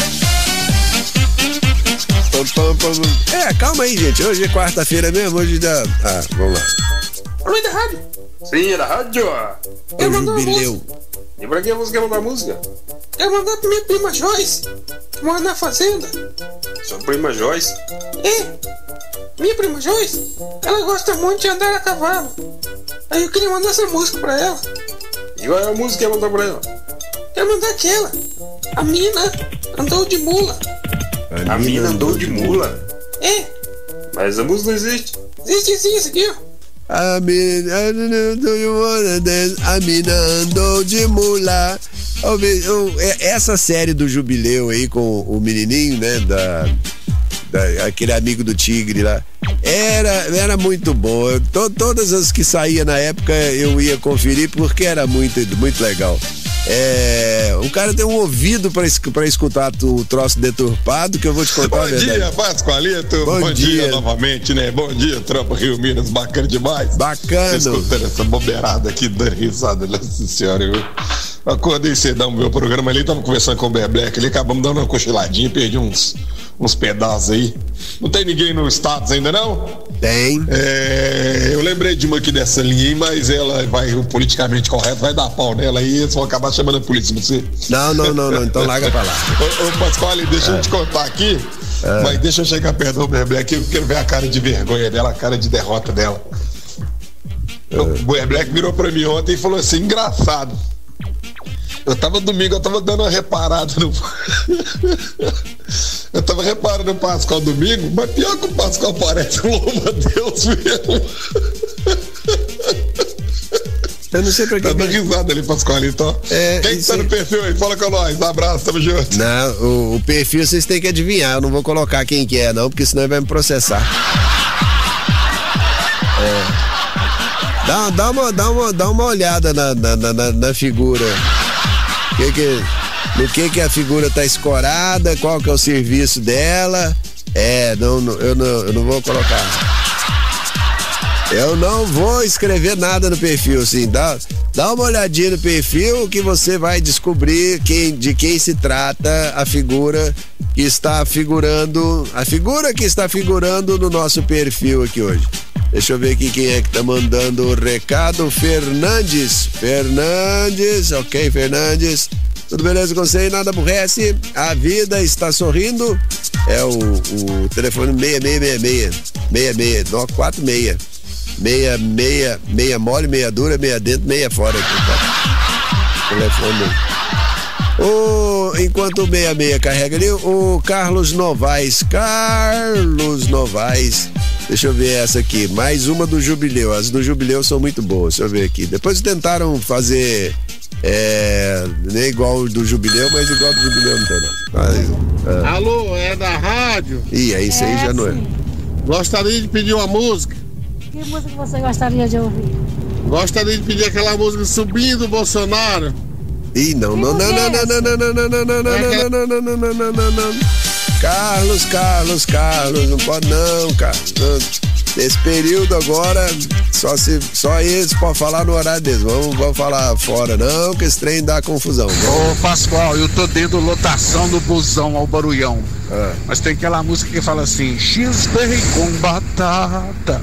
Pam, pam, pam. É, calma aí, gente. Hoje é quarta-feira mesmo. Hoje dá. Ah, vamos lá. Alô, da rádio? Sim, é da rádio. Eu mandar uma música. E pra que você quer mandar música? Eu mandar pra minha prima Joyce, que mora na fazenda. Sua prima Joyce? É. Minha prima Joyce, ela gosta muito de andar a cavalo. Aí eu queria mandar essa música pra ela. E qual é a música que quer mandar pra ela? Quero mandar aquela. A mina andou de mula. A, a mina andou de mula? É. Mas a música não existe. Existe sim, isso aqui, ó. A mina, do you wanna dance? A mina andou de mula. Essa série do Jubileu aí com o menininho, né, da, da aquele amigo do Tigre lá, era, era muito boa. T- todas as que saía na época eu ia conferir porque era muito, muito legal. É, o cara tem um ouvido pra, pra escutar o troço deturpado, que eu vou te contar. Bom dia, Pascoalito. Bom, Bom dia. dia novamente, né? Bom dia, Tropa Rio Minas. Bacana demais. Bacana. Você escutando essa bobeirada aqui, dando risada, nossa senhora. Eu acordei cedão no meu programa ali, tava conversando com o Bear Black ali, acabamos dando uma cochiladinha, perdi uns, uns pedaços aí. Não tem ninguém no status ainda, não? Tem. É, eu lembrei de uma aqui dessa linha aí, mas ela vai, o politicamente correto, vai dar pau nela aí, eles vão acabar chamando a polícia, não sei. Não, não, não, não, então larga pra lá. Ô, ô Pascoal, deixa é. eu te contar aqui, é. mas deixa eu chegar perto do Bear Black, eu quero ver a cara de vergonha dela, a cara de derrota dela. É. O Bear Black virou pra mim ontem e falou assim, engraçado. Eu tava domingo, eu tava dando uma reparada no. Eu tava reparando no Pascoal domingo, mas pior que o Pascoal parece um louva-a-Deus mesmo. Eu não sei pra que. Tá dando risada ali, Pascoal, então. É, Quem tá no aí... perfil aí? Fala com nós. Um abraço, tamo junto. Não, o, o perfil vocês têm que adivinhar. Eu não vou colocar quem que é, não, porque senão ele vai me processar. É. Dá, dá, uma, dá, uma, dá uma olhada na, na, na, na figura. Que que, no que que a figura tá escorada, qual que é o serviço dela. É, não, não, eu, não, eu não vou colocar. Eu não vou escrever nada no perfil, assim. Dá, dá uma olhadinha no perfil que você vai descobrir quem, de quem se trata a figura que está figurando, a figura que está figurando no nosso perfil aqui hoje. Deixa eu ver aqui quem é que tá mandando o recado. Fernandes. Fernandes, ok, Fernandes. Tudo beleza com você? Nada aborrece. A vida está sorrindo. É o, o telefone seis seis seis seis. seis seis, não, quatro seis. Meia, meia, meia mole, meia dura, meia dentro, meia fora aqui, tá? Telefone. O, enquanto o seis seis carrega ali, o Carlos Novaes. Carlos Novaes. Deixa eu ver essa aqui, mais uma do Jubileu. As do Jubileu são muito boas, deixa eu ver aqui. Depois tentaram fazer é, nem igual do Jubileu, mas igual do Jubileu não tem não. Ah, Alô, é da rádio? Ih, é isso aí, é, já não é. Gostaria de pedir uma música. Que música você gostaria de ouvir? Gostaria de pedir aquela música Subindo Bolsonaro. Ih, não, não, não, não, não, não, não, não, não, não, não, não, não, não, não, não, não, não. Carlos, Carlos, Carlos, não pode não, Carlos. Nesse período agora, só, se, só eles podem falar no horário deles. Vamos, vamos falar fora, não, que esse trem dá confusão. Ô, oh, Pascoal, eu tô dentro da lotação do busão ao barulhão. Ah. Mas tem aquela música que fala assim: X-Bem com batata.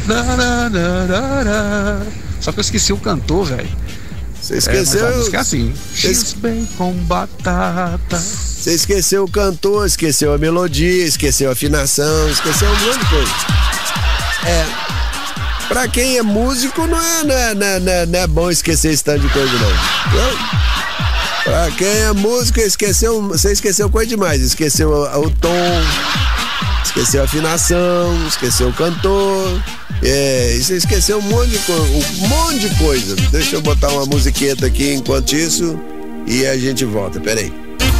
Nararara. Só que eu esqueci o cantor, velho. Você esqueceu? É, mas a música é assim: X-Bem com batata. Você esqueceu o cantor, esqueceu a melodia, esqueceu a afinação, esqueceu um monte de coisa. É. Pra quem é músico, não é, não é, não é, não é bom esquecer esse tanto de coisa, não. Entendeu? Pra quem é músico, esqueceu, você esqueceu coisa demais. Esqueceu o, o tom, esqueceu a afinação, esqueceu o cantor. É, e você esqueceu um monte de coisa, um monte de coisa. Deixa eu botar uma musiqueta aqui enquanto isso e a gente volta. Peraí.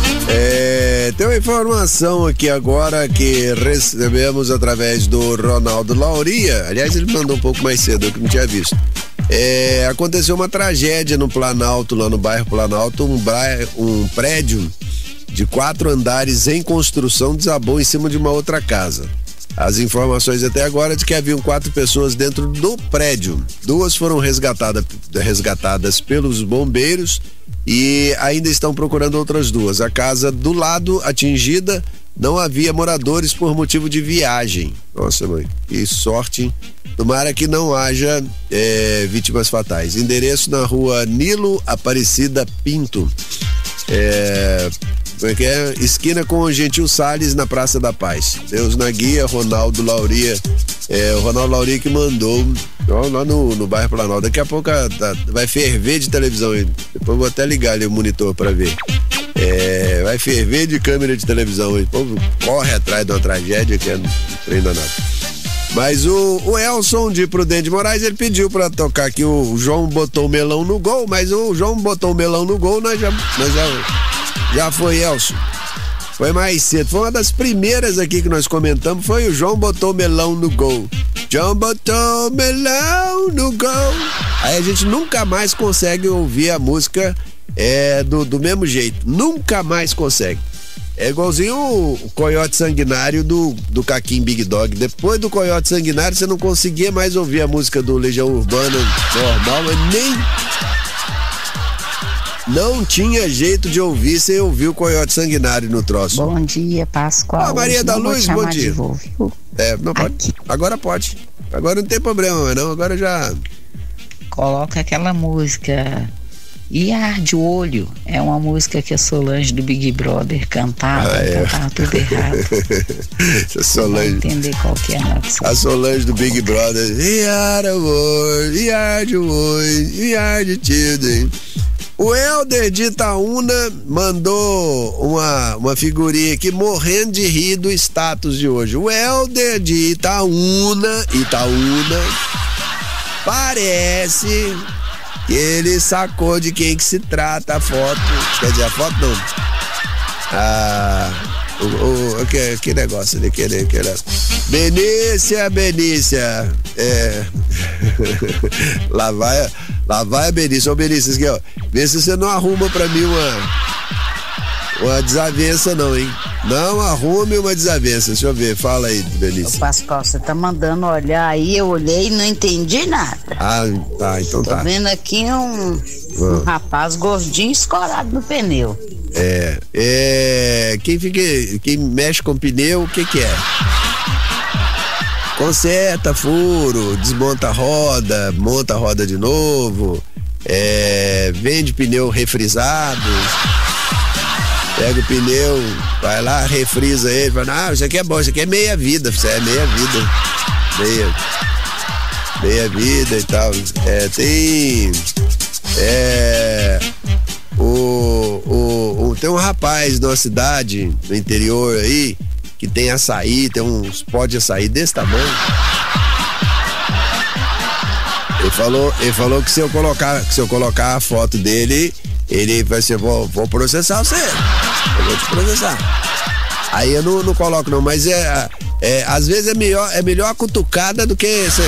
É, tem uma informação aqui agora que recebemos através do Ronaldo Lauria. Aliás, ele mandou um pouco mais cedo, eu que não tinha visto. É, aconteceu uma tragédia no Planalto, lá no bairro Planalto. Um, bairro, um prédio de quatro andares em construção desabou em cima de uma outra casa. As informações até agora é de que haviam quatro pessoas dentro do prédio. Duas foram resgatada, resgatadas pelos bombeiros e ainda estão procurando outras duas. A casa do lado atingida não havia moradores por motivo de viagem. Nossa, mãe, que sorte, hein? Tomara que não haja é, vítimas fatais. Endereço na rua Nilo Aparecida Pinto. É... Como é que é? Esquina com o Gentil Salles, na Praça da Paz. Deus na guia, Ronaldo Lauria. É, o Ronaldo Lauria que mandou ó, lá no, no bairro Planalto. Daqui a pouco a, a, vai ferver de televisão. Depois eu vou até ligar ali o monitor pra ver. É, vai ferver de câmera de televisão. O povo corre atrás de uma tragédia que é, não treina nada. Mas o, o Elson de Prudente Moraes, ele pediu pra tocar que o João botou o melão no gol, mas o João botou o melão no gol, nós já, nós já, já foi, Elson. Foi mais cedo, foi uma das primeiras aqui que nós comentamos, foi o João botou o melão no gol. João botou o melão no gol. Aí a gente nunca mais consegue ouvir a música é, do, do mesmo jeito, nunca mais consegue. É igualzinho o, o Coiote Sanguinário do, do Caquim Big Dog. Depois do Coiote Sanguinário, você não conseguia mais ouvir a música do Legião Urbana normal, mas nem... Não tinha jeito de ouvir sem ouvir o Coiote Sanguinário no troço. Bom dia, Pascoal. Ah, Maria da Luz, bom dia. Voo, viu? É, não pode. Aqui. Agora pode. Agora não tem problema, não. Agora já... Coloca aquela música... E Arde o Olho, é uma música que a Solange do Big Brother cantava, ah, é. cantava tudo errado. a Solange, não entender qual que é a A Solange do Big Brother. E arde o olho, e arde o olho, e arde tudo, hein? O Helder de Itaúna mandou uma, uma figurinha aqui morrendo de rir do status de hoje. O Helder de Itaúna, Itaúna, parece... E ele sacou de quem que se trata a foto. Quer dizer, a foto não. Ah, o, o, que, que negócio ali, aquele, aquele. Benícia, Benícia. É. lá vai, lá vai a Benícia. Ô Benícia, aqui, ó. Vê se você não arruma pra mim uma. Uma desavença não, hein? Não arrume uma desavença. Deixa eu ver, fala aí, Benícia. Ô Pascoal, você tá mandando olhar aí, eu olhei e não entendi nada. Ah, tá, então Tô tá. Tô vendo aqui um, ah. um rapaz gordinho escorado no pneu. É, é, quem fica, quem mexe com pneu, o que que é? Conserta furo, desmonta a roda, monta a roda de novo, é, vende pneu refrisado. Pega o pneu, vai lá, refrisa ele, fala, ah, isso aqui é bom, isso aqui é meia vida, isso é meia vida, meia, meia vida e tal. É, tem, é, o, o, o, tem um rapaz de uma cidade no interior aí, que tem açaí, tem uns pó de açaí desse tamanho. Ele falou, ele falou que se eu colocar, que se eu colocar a foto dele, ele vai ser, vou, vou processar você. Eu vou te processar. Aí eu não, não coloco não, mas é, é às vezes é melhor, é melhor a cutucada do que você.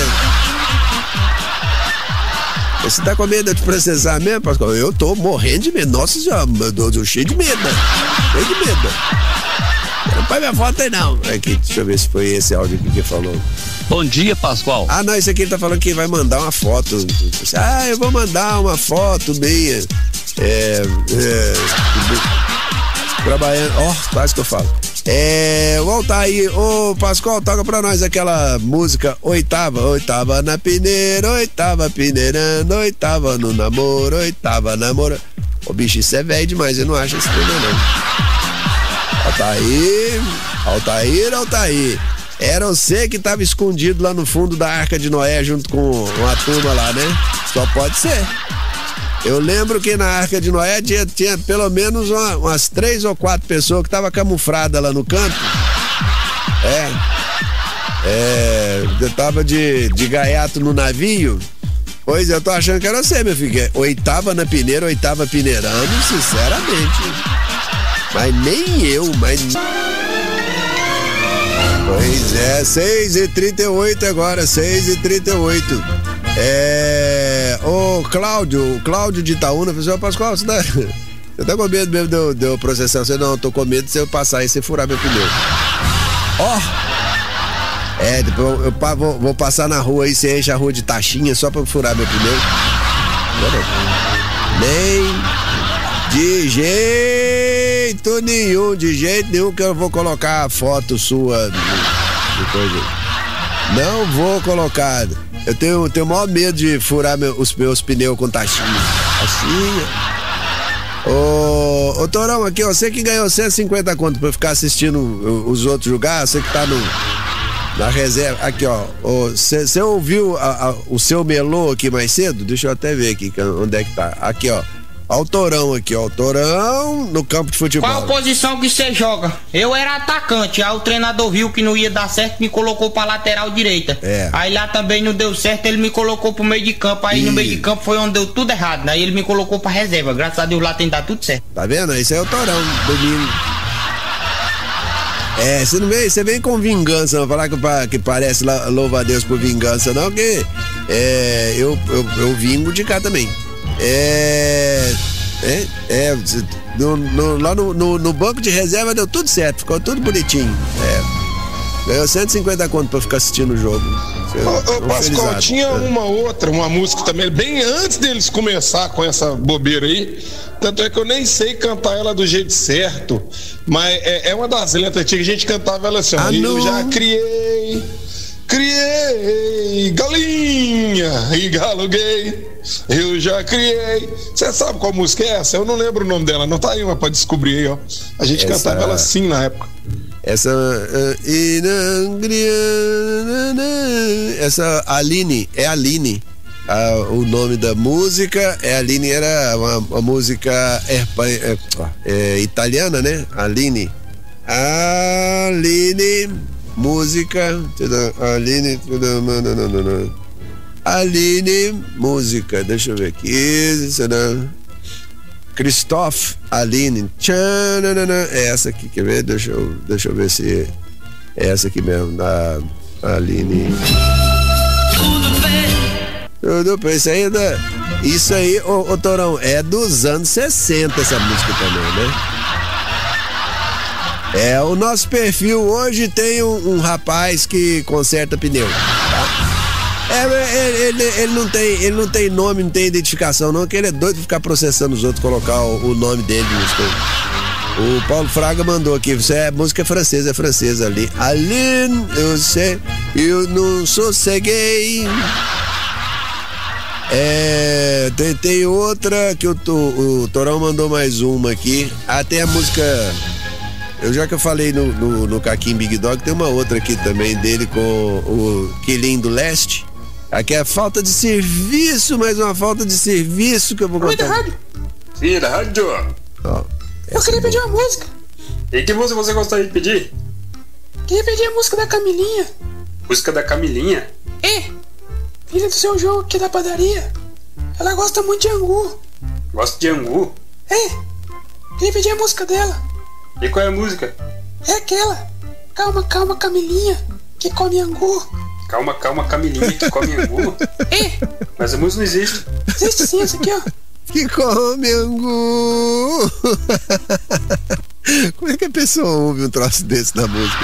Você tá com medo de processar mesmo, Pascoal? Eu tô morrendo de medo. Nossa senhora, eu tô cheio de medo, né? Cheio de medo. Não põe minha foto aí não. Aqui, deixa eu ver se foi esse áudio aqui que falou. Bom dia, Pascoal. Ah, não, esse aqui ele tá falando que vai mandar uma foto. Ah, eu vou mandar uma foto minha. É, é, trabalhando, ó, oh, quase que eu falo. É, voltar aí, ô Pascoal, toca pra nós aquela música Oitava, oitava na peneira, oitava peneirando, oitava no namoro, oitava namoro. Ô bicho, isso é velho demais, eu não acho esse tema não. Altair, Altair, Altair. Era você que tava escondido lá no fundo da Arca de Noé junto com uma turma lá, né? Só pode ser. Eu lembro que na Arca de Noé tinha, tinha pelo menos uma, umas três ou quatro pessoas que estavam camufladas lá no canto. É. É. Eu tava de, de gaiato no navio. Pois eu tô achando que era você, meu filho. Oitava na peneira, oitava peneirando, sinceramente. Mas nem eu, mas. Pois é, seis e trinta e oito agora, seis e trinta e oito. É. Ô, Cláudio, o Cláudio de Itaúna, falou assim: Pascoal, você tá, você tá com medo mesmo de eu, de eu processar você? Não, eu tô com medo de você passar e você furar meu pneu. Ó! Oh, é, depois eu, eu, eu vou, vou passar na rua aí, você enche a rua de taxinha só pra furar meu pneu. Nem de jeito nenhum, de jeito nenhum que eu vou colocar a foto sua de coisa. Não vou colocar. Eu tenho, tenho o maior medo de furar meu, os meus pneus com taxinha. Taxinha. Ô, ô Torão, aqui, ó, você que ganhou cento e cinquenta conto pra ficar assistindo os outros jogar, você que tá no, na reserva. Aqui, ó, você ouviu a, a, o seu melô aqui mais cedo? Deixa eu até ver aqui onde é que tá. Aqui, ó. Ó o Torão aqui, ó. O Torão no campo de futebol. Qual posição que você joga? Eu era atacante, aí o treinador viu que não ia dar certo, me colocou pra lateral direita. É. Aí lá também não deu certo, ele me colocou pro meio de campo. Aí e... no meio de campo foi onde deu tudo errado. Aí ele me colocou pra reserva. Graças a Deus lá tem dado tudo certo. Tá vendo? Isso aí é o Torão, domingo. É, você não vem, você vem com vingança, não falar que, que parece louva a Deus por vingança, não, que é, eu, eu, eu vingo de cá também. É. É. é no, no, lá no, no, no banco de reserva deu tudo certo, ficou tudo bonitinho. É. Ganhou cento e cinquenta conto pra ficar assistindo o jogo. Ô, ô Pascoal, tinha é. uma outra, uma música também, bem antes deles começar com essa bobeira aí. Tanto é que eu nem sei cantar ela do jeito certo, mas é, é uma das letras antigas, a gente cantava ela assim, ó. Ah, eu já criei, criei galinha e galo gay, eu já criei. Você sabe qual música é essa? Eu não lembro o nome dela, não tá aí uma pra descobrir aí, ó. A gente essa... cantava ela assim na época. Essa uh, essa Aline, é Aline. Ah, o nome da música é Aline, era uma, uma música é, é, é, italiana, né? Aline. Aline, música. Aline. Aline, música. Deixa eu ver aqui. Christophe, Aline. É essa aqui, quer ver? Deixa eu, deixa eu ver se é essa aqui mesmo. Da Aline. Tudo bem, isso aí, da, isso aí, ô, ô Torão, é dos anos sessenta essa música também, né? É, o nosso perfil hoje tem um, um rapaz que conserta pneu, tá? É, ele, ele, ele, não tem, ele não tem nome, não tem identificação não, que ele é doido de ficar processando os outros, colocar o, o nome dele no O Paulo Fraga mandou aqui, você é música francesa, é francesa ali. Aline, eu sei, eu não sosseguei. É, tem, tem outra que o, o Torão mandou mais uma aqui. Ah, tem a música. Eu já que eu falei no, no, no Caquim Big Dog, tem uma outra aqui também dele com o Quilinho do Leste. Aqui é falta de serviço, mais uma falta de serviço que eu vou contar. Rádio. Sim, da rádio. Ó, eu queria pedir uma música. E que música você gostaria de pedir? Queria pedir a música da Camilinha. Música da Camilinha? É. Filha do seu jogo aqui da padaria. Ela gosta muito de angu. Gosta de angu? É. Queria pedir a música dela. E qual é a música? É aquela. Calma, calma, Camilinha, que come angu. Calma, calma, Camilinha, que come angu? É. Mas a música não existe. Existe sim, essa aqui, ó. Que come angu. Como é que a pessoa ouve um troço desse na música?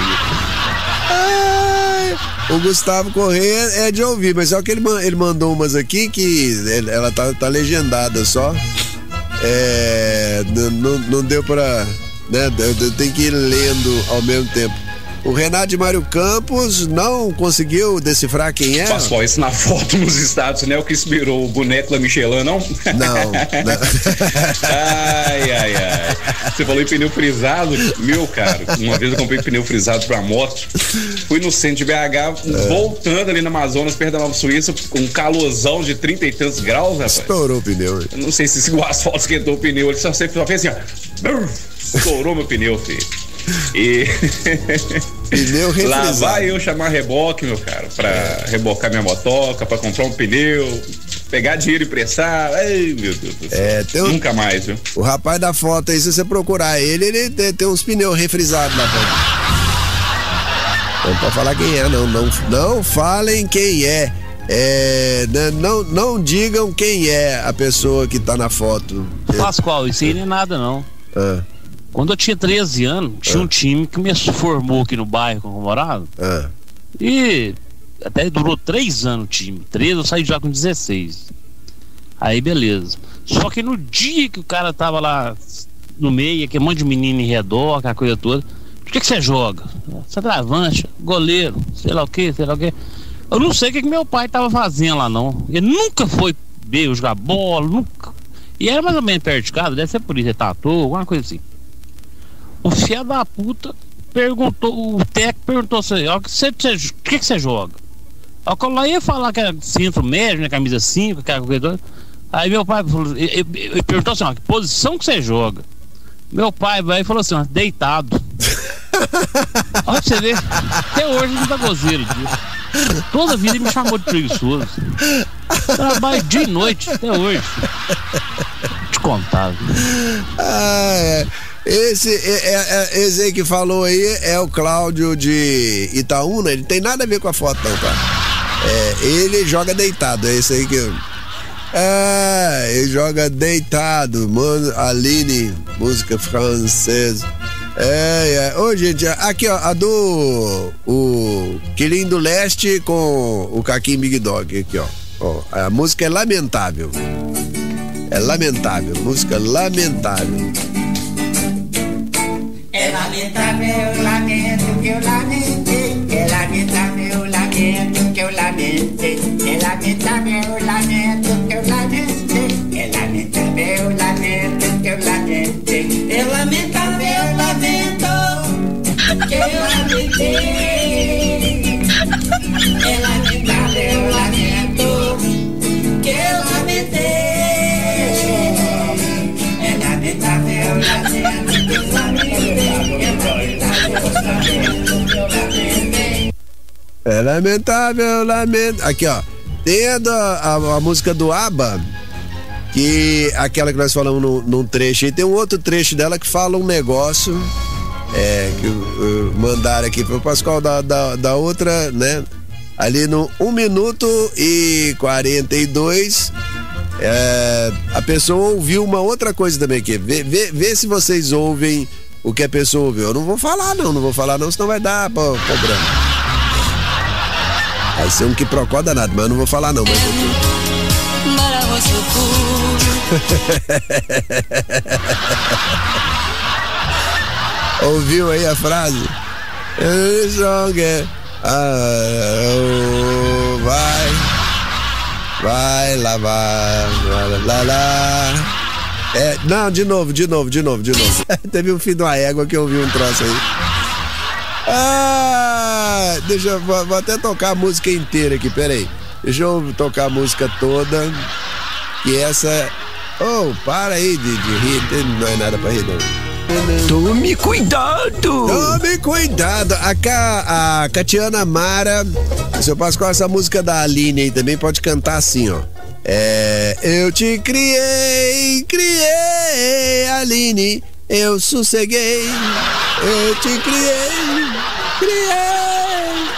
Ai, o Gustavo Corrêa é de ouvir, mas só que ele, ele mandou umas aqui que ela tá, tá legendada só. É, não, não deu pra, né, tem que ir lendo ao mesmo tempo. O Renato de Mário Campos não conseguiu decifrar quem é. Pascoal, isso na foto nos Estados Unidos é o que inspirou o boneco da Michelin, não? Não, não. Ai, ai, ai. Você falou em pneu frisado, meu cara, uma vez eu comprei pneu frisado pra moto, fui no centro de B H, é. voltando ali na Amazonas, perto da Nova Suíça, com um calorzão de trinta e tantos graus, rapaz. Estourou o pneu. Eu não sei se o asfalto esquentou o pneu, ele só, só fez assim, ó. Estourou meu pneu, filho. E pneu refrisado. Lá vai eu chamar reboque, meu cara, pra é. rebocar minha motoca, pra comprar um pneu, pegar dinheiro emprestado. Ai, meu Deus do céu. É, tem um, nunca mais, viu? O rapaz da foto aí, se você procurar ele, ele tem, tem uns pneus refrisados na frente. Não pode falar quem é, não. Não, não falem quem é. É, não, não digam quem é a pessoa que tá na foto. Pascoal, isso aí não é nada, não. Ah. Quando eu tinha treze anos, tinha ah. um time que me formou aqui no bairro com o Morado. Ah. E até durou três anos o time. treze, eu saí já com dezesseis. Aí beleza. Só que no dia que o cara tava lá no meio, aquele monte de menino em redor, aquela coisa toda. O que que você joga? Centroavante, goleiro, sei lá o que, sei lá o que. Eu não sei o que que meu pai tava fazendo lá, não. Ele nunca foi ver eu jogar bola, nunca. E era mais ou menos perto de casa, deve ser por isso, ele tatuou, alguma coisa assim. O filho da puta perguntou, o técnico perguntou assim, ó, você, você, o que que você joga? Aí eu ia falar que era centro médio, né, camisa cinco, aquela coisa toda. Aí meu pai falou, ele, ele, ele perguntou assim, ó, que posição que você joga? Meu pai vai e falou assim, ó, deitado. Olha pra você ver, até hoje não tá gozeiro disso. Toda a vida ele me chamou de preguiçoso. Trabalho dia e noite, até hoje. Te contar. Ah, é. Esse, é, é, esse aí que falou aí é o Cláudio de Itaúna. Ele tem nada a ver com a foto, não, tá? É, ele joga deitado, é esse aí que. É, ele joga deitado. Mano, Aline, música francesa. É, é. Ô, gente, aqui, ó, a do. O Quilinho do Leste com o Caquinho Big Dog. Aqui, ó. Ó, a música é lamentável. É lamentável, música lamentável. É lamentável, eu lamento que eu lamentei. É lamentável, eu lamento que eu lamentei. É lamentável, eu lamento que eu lamentei. É lamentável, eu lamento que eu lamentei. É lamentável, eu lamento que eu lamentei. É lamentável, eu lamento que eu lamentei. É lamentável, eu lamento que eu lamentei. É lamentável, lamento. Aqui, ó. Tem a, a, a música do ABBA, que aquela que nós falamos num, num trecho. E tem um outro trecho dela que fala um negócio. É, que uh, mandaram aqui pro Pascoal da, da, da outra, né? Ali no um minuto e quarenta e dois. É, a pessoa ouviu uma outra coisa também aqui. Vê, vê, vê se vocês ouvem o que a pessoa ouviu. Eu não vou falar, não, não vou falar, não, senão vai dar pro programa. Vai ser um que procó danado, mas eu não vou falar, não. Mas eu... Ouviu aí a frase? Ah, vai, vai lá, vai, lá, lá, lá. É, não, de novo, de novo, de novo, de novo. Teve um filho de uma égua que eu ouvi um troço aí. Ah, deixa eu, vou, vou até tocar a música inteira aqui, peraí. Deixa eu tocar a música toda. E essa. Oh, para aí de, de rir, não é nada pra rir, não. Tome cuidado! Tome cuidado! A, Ca, a Catiana Mara, seu Pascoal, essa música da Aline aí também pode cantar assim, ó. É, eu te criei, criei, Aline, eu sosseguei, eu te criei, criei.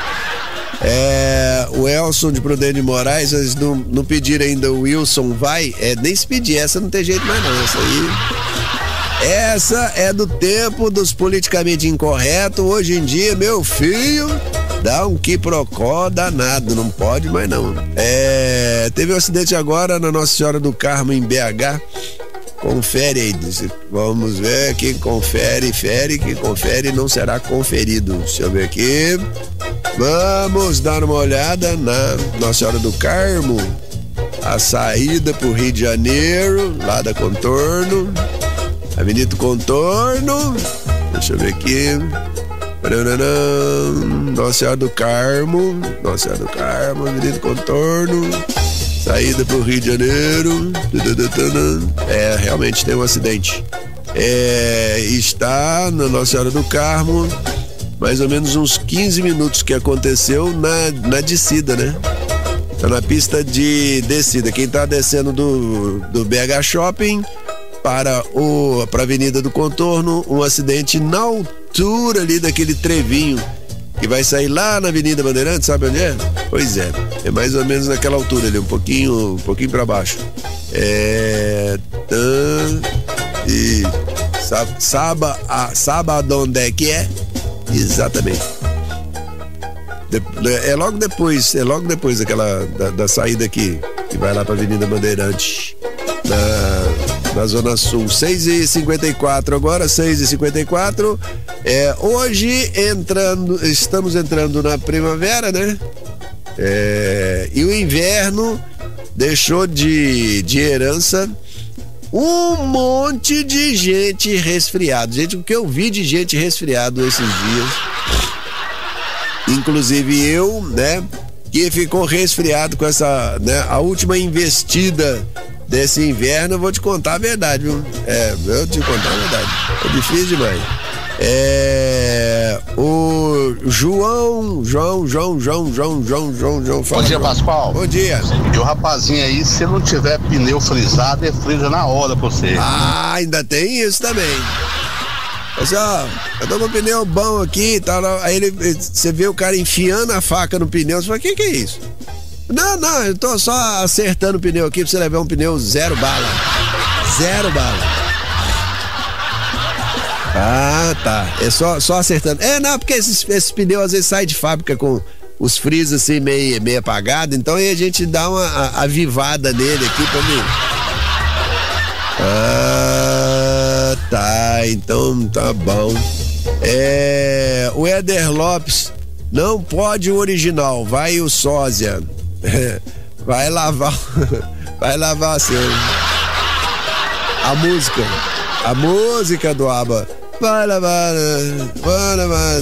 É, o Elson de Prudente de Moraes, eles não, não pediram ainda o Wilson vai, é, nem se pedir, essa não tem jeito mais não, essa aí. Essa é do tempo dos politicamente incorretos, hoje em dia, meu filho, dá um quiprocó danado, não pode mais não. É, teve um acidente agora na Nossa Senhora do Carmo em B H, confere aí, vamos ver, quem confere, fere, quem confere não será conferido. Deixa eu ver aqui, vamos dar uma olhada na Nossa Senhora do Carmo, a saída pro Rio de Janeiro, lá da Contorno, Avenida Contorno, deixa eu ver aqui, Nossa Senhora do Carmo, Nossa Senhora do Carmo, Avenida Contorno, saída pro Rio de Janeiro. É, realmente tem um acidente. É, está na Nossa Senhora do Carmo, mais ou menos uns quinze minutos que aconteceu na, na descida, né? Tá na pista de descida. Quem tá descendo do, do B H Shopping para o para a Avenida do Contorno, um acidente na altura ali daquele trevinho que vai sair lá na Avenida Bandeirantes, sabe onde é? Pois é, é mais ou menos naquela altura ali, um pouquinho, um pouquinho para baixo. É, tá, e saba, a, sábado onde é que é? Exatamente. De, é logo depois, é logo depois daquela da, da saída aqui que vai lá para a Avenida Bandeirantes. Na, na Zona Sul, seis e cinquenta e quatro agora, seis e cinquenta e quatro. É, hoje entrando, estamos entrando na primavera, né? É, e o inverno deixou de, de herança um monte de gente resfriado. Gente, o que eu vi de gente resfriado esses dias, inclusive eu, né? Que ficou resfriado com essa, né? A última investida desse inverno, eu vou te contar a verdade, viu? É, eu vou te contar a verdade. É difícil demais. É. O João, João, João, João, João, João, João, João. Bom dia, João. Pascoal. Bom dia. E o rapazinho aí, se não tiver pneu frisado, é frisa na hora pra você. Ah, ainda tem isso também. Pessoal, eu tô com o pneu bom aqui e tal. Aí ele, você vê o cara enfiando a faca no pneu. Você fala, o que que é isso? Não, não, eu tô só acertando o pneu aqui pra você levar um pneu zero bala. Zero bala. Ah, tá. É só, só acertando. É, não, porque esses, esses pneus às vezes saem de fábrica com os frios assim meio, meio apagados. Então aí a gente dá uma a, avivada nele aqui pra mim. Ah, tá. Então tá bom. É. O Éder Lopes. Não pode o original. Vai o sósia. Vai lavar. Vai lavar seu. A música. A música do ABBA. Vai lavar. Vai lavar.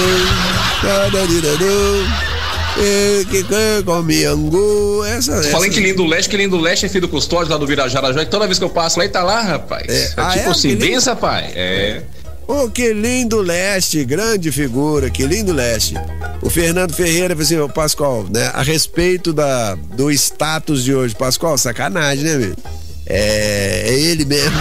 Que come angu. Essa. Fala em Quilinho do Leste, Quilinho do Leste é filho do Custódio lá do Virajara, que toda vez que eu passo lá, ele tá lá, rapaz. É, é ah, tipo é? assim, bença, pai. É. Ô, oh, Quilinho do Leste, grande figura, Quilinho do Leste. O Fernando Ferreira falou assim, ô Pascoal, né, a respeito da, do status de hoje, Pascoal, sacanagem, né, meu? É, é ele mesmo.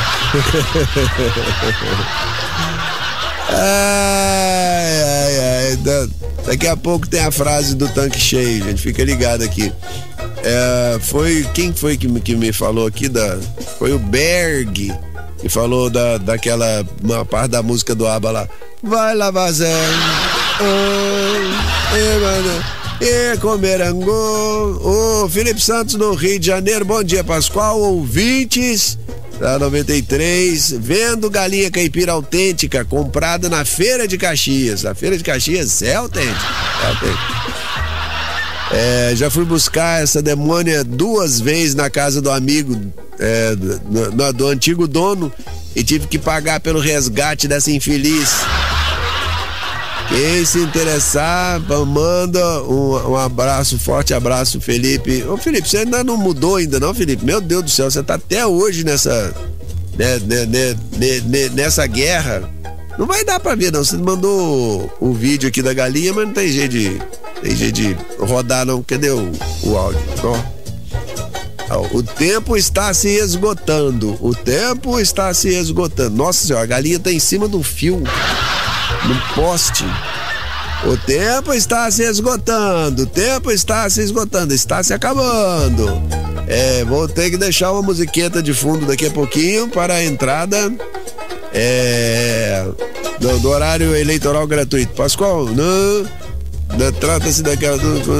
Ai, ai, ai. Da, daqui a pouco tem a frase do tanque cheio, gente. Fica ligado aqui. É, foi, quem foi que, que me falou aqui? Da, foi o Berg, que falou da, daquela uma parte da música do ABBA lá. Vai lá, vazão. Oh, é, mano. E comer angu. Ô, Felipe Santos no Rio de Janeiro. Bom dia, Pascoal. Ouvintes da noventa e três, vendo galinha caipira autêntica comprada na Feira de Caxias. A Feira de Caxias é autêntica. É autêntica. É, já fui buscar essa demônia duas vezes na casa do amigo, é, do, do, do antigo dono, e tive que pagar pelo resgate dessa infeliz. Quem se interessar, manda um, um abraço, forte abraço, Felipe. Ô, Felipe, você ainda não mudou ainda não, Felipe? Meu Deus do céu, você tá até hoje nessa, né, né, né, né, nessa guerra. Não vai dar pra ver, não. Você mandou o, o vídeo aqui da galinha, mas não tem jeito de, tem jeito de rodar, não. Cadê o, o áudio? Ó. O tempo está se esgotando. O tempo está se esgotando. Nossa senhora, a galinha tá em cima do fio. No poste. O tempo está se esgotando. O tempo está se esgotando. Está se acabando. É, vou ter que deixar uma musiqueta de fundo daqui a pouquinho para a entrada é, do, do horário eleitoral gratuito. Pascoal, não, não trata-se daquela.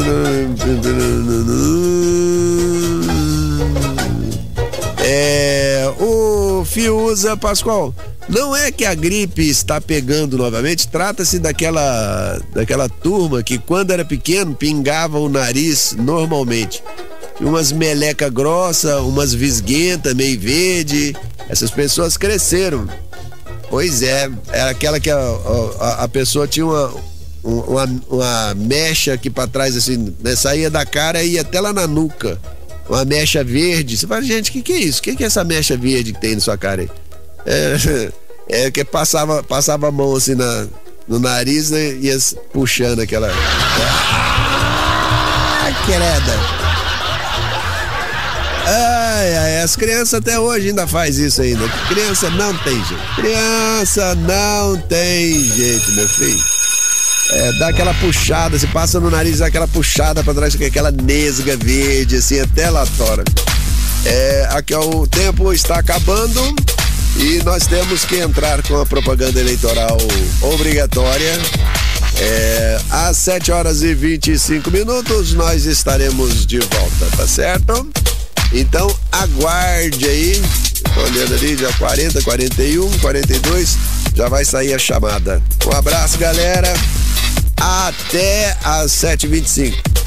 É, o Fiuza, Pascoal. Não é que a gripe está pegando novamente, trata-se daquela, daquela turma que quando era pequeno pingava o nariz normalmente. Umas meleca grossa, umas visguenta meio verde, essas pessoas cresceram. Pois é, era aquela que a, a, a pessoa tinha uma, uma, uma mecha aqui pra trás assim, né, saía da cara e ia até lá na nuca. Uma mecha verde. Você fala, gente, o que, que é isso? O que, que é essa mecha verde que tem na sua cara aí? É, é que passava, passava a mão assim na, no nariz, né, e ia puxando aquela. Ah, querida. Ai, ai, as crianças até hoje ainda faz isso ainda. Criança não tem jeito. Criança não tem jeito, meu filho. É, dá aquela puxada, se passa no nariz, dá aquela puxada pra trás, com aquela nesga verde, assim, até lá fora. É, aqui ó, o tempo está acabando e nós temos que entrar com a propaganda eleitoral obrigatória. É, às sete horas e vinte e cinco minutos nós estaremos de volta, tá certo? Então aguarde aí, tô olhando ali, já quarenta, quarenta e um, quarenta e dois, já vai sair a chamada. Um abraço, galera, até às sete e vinte e cinco.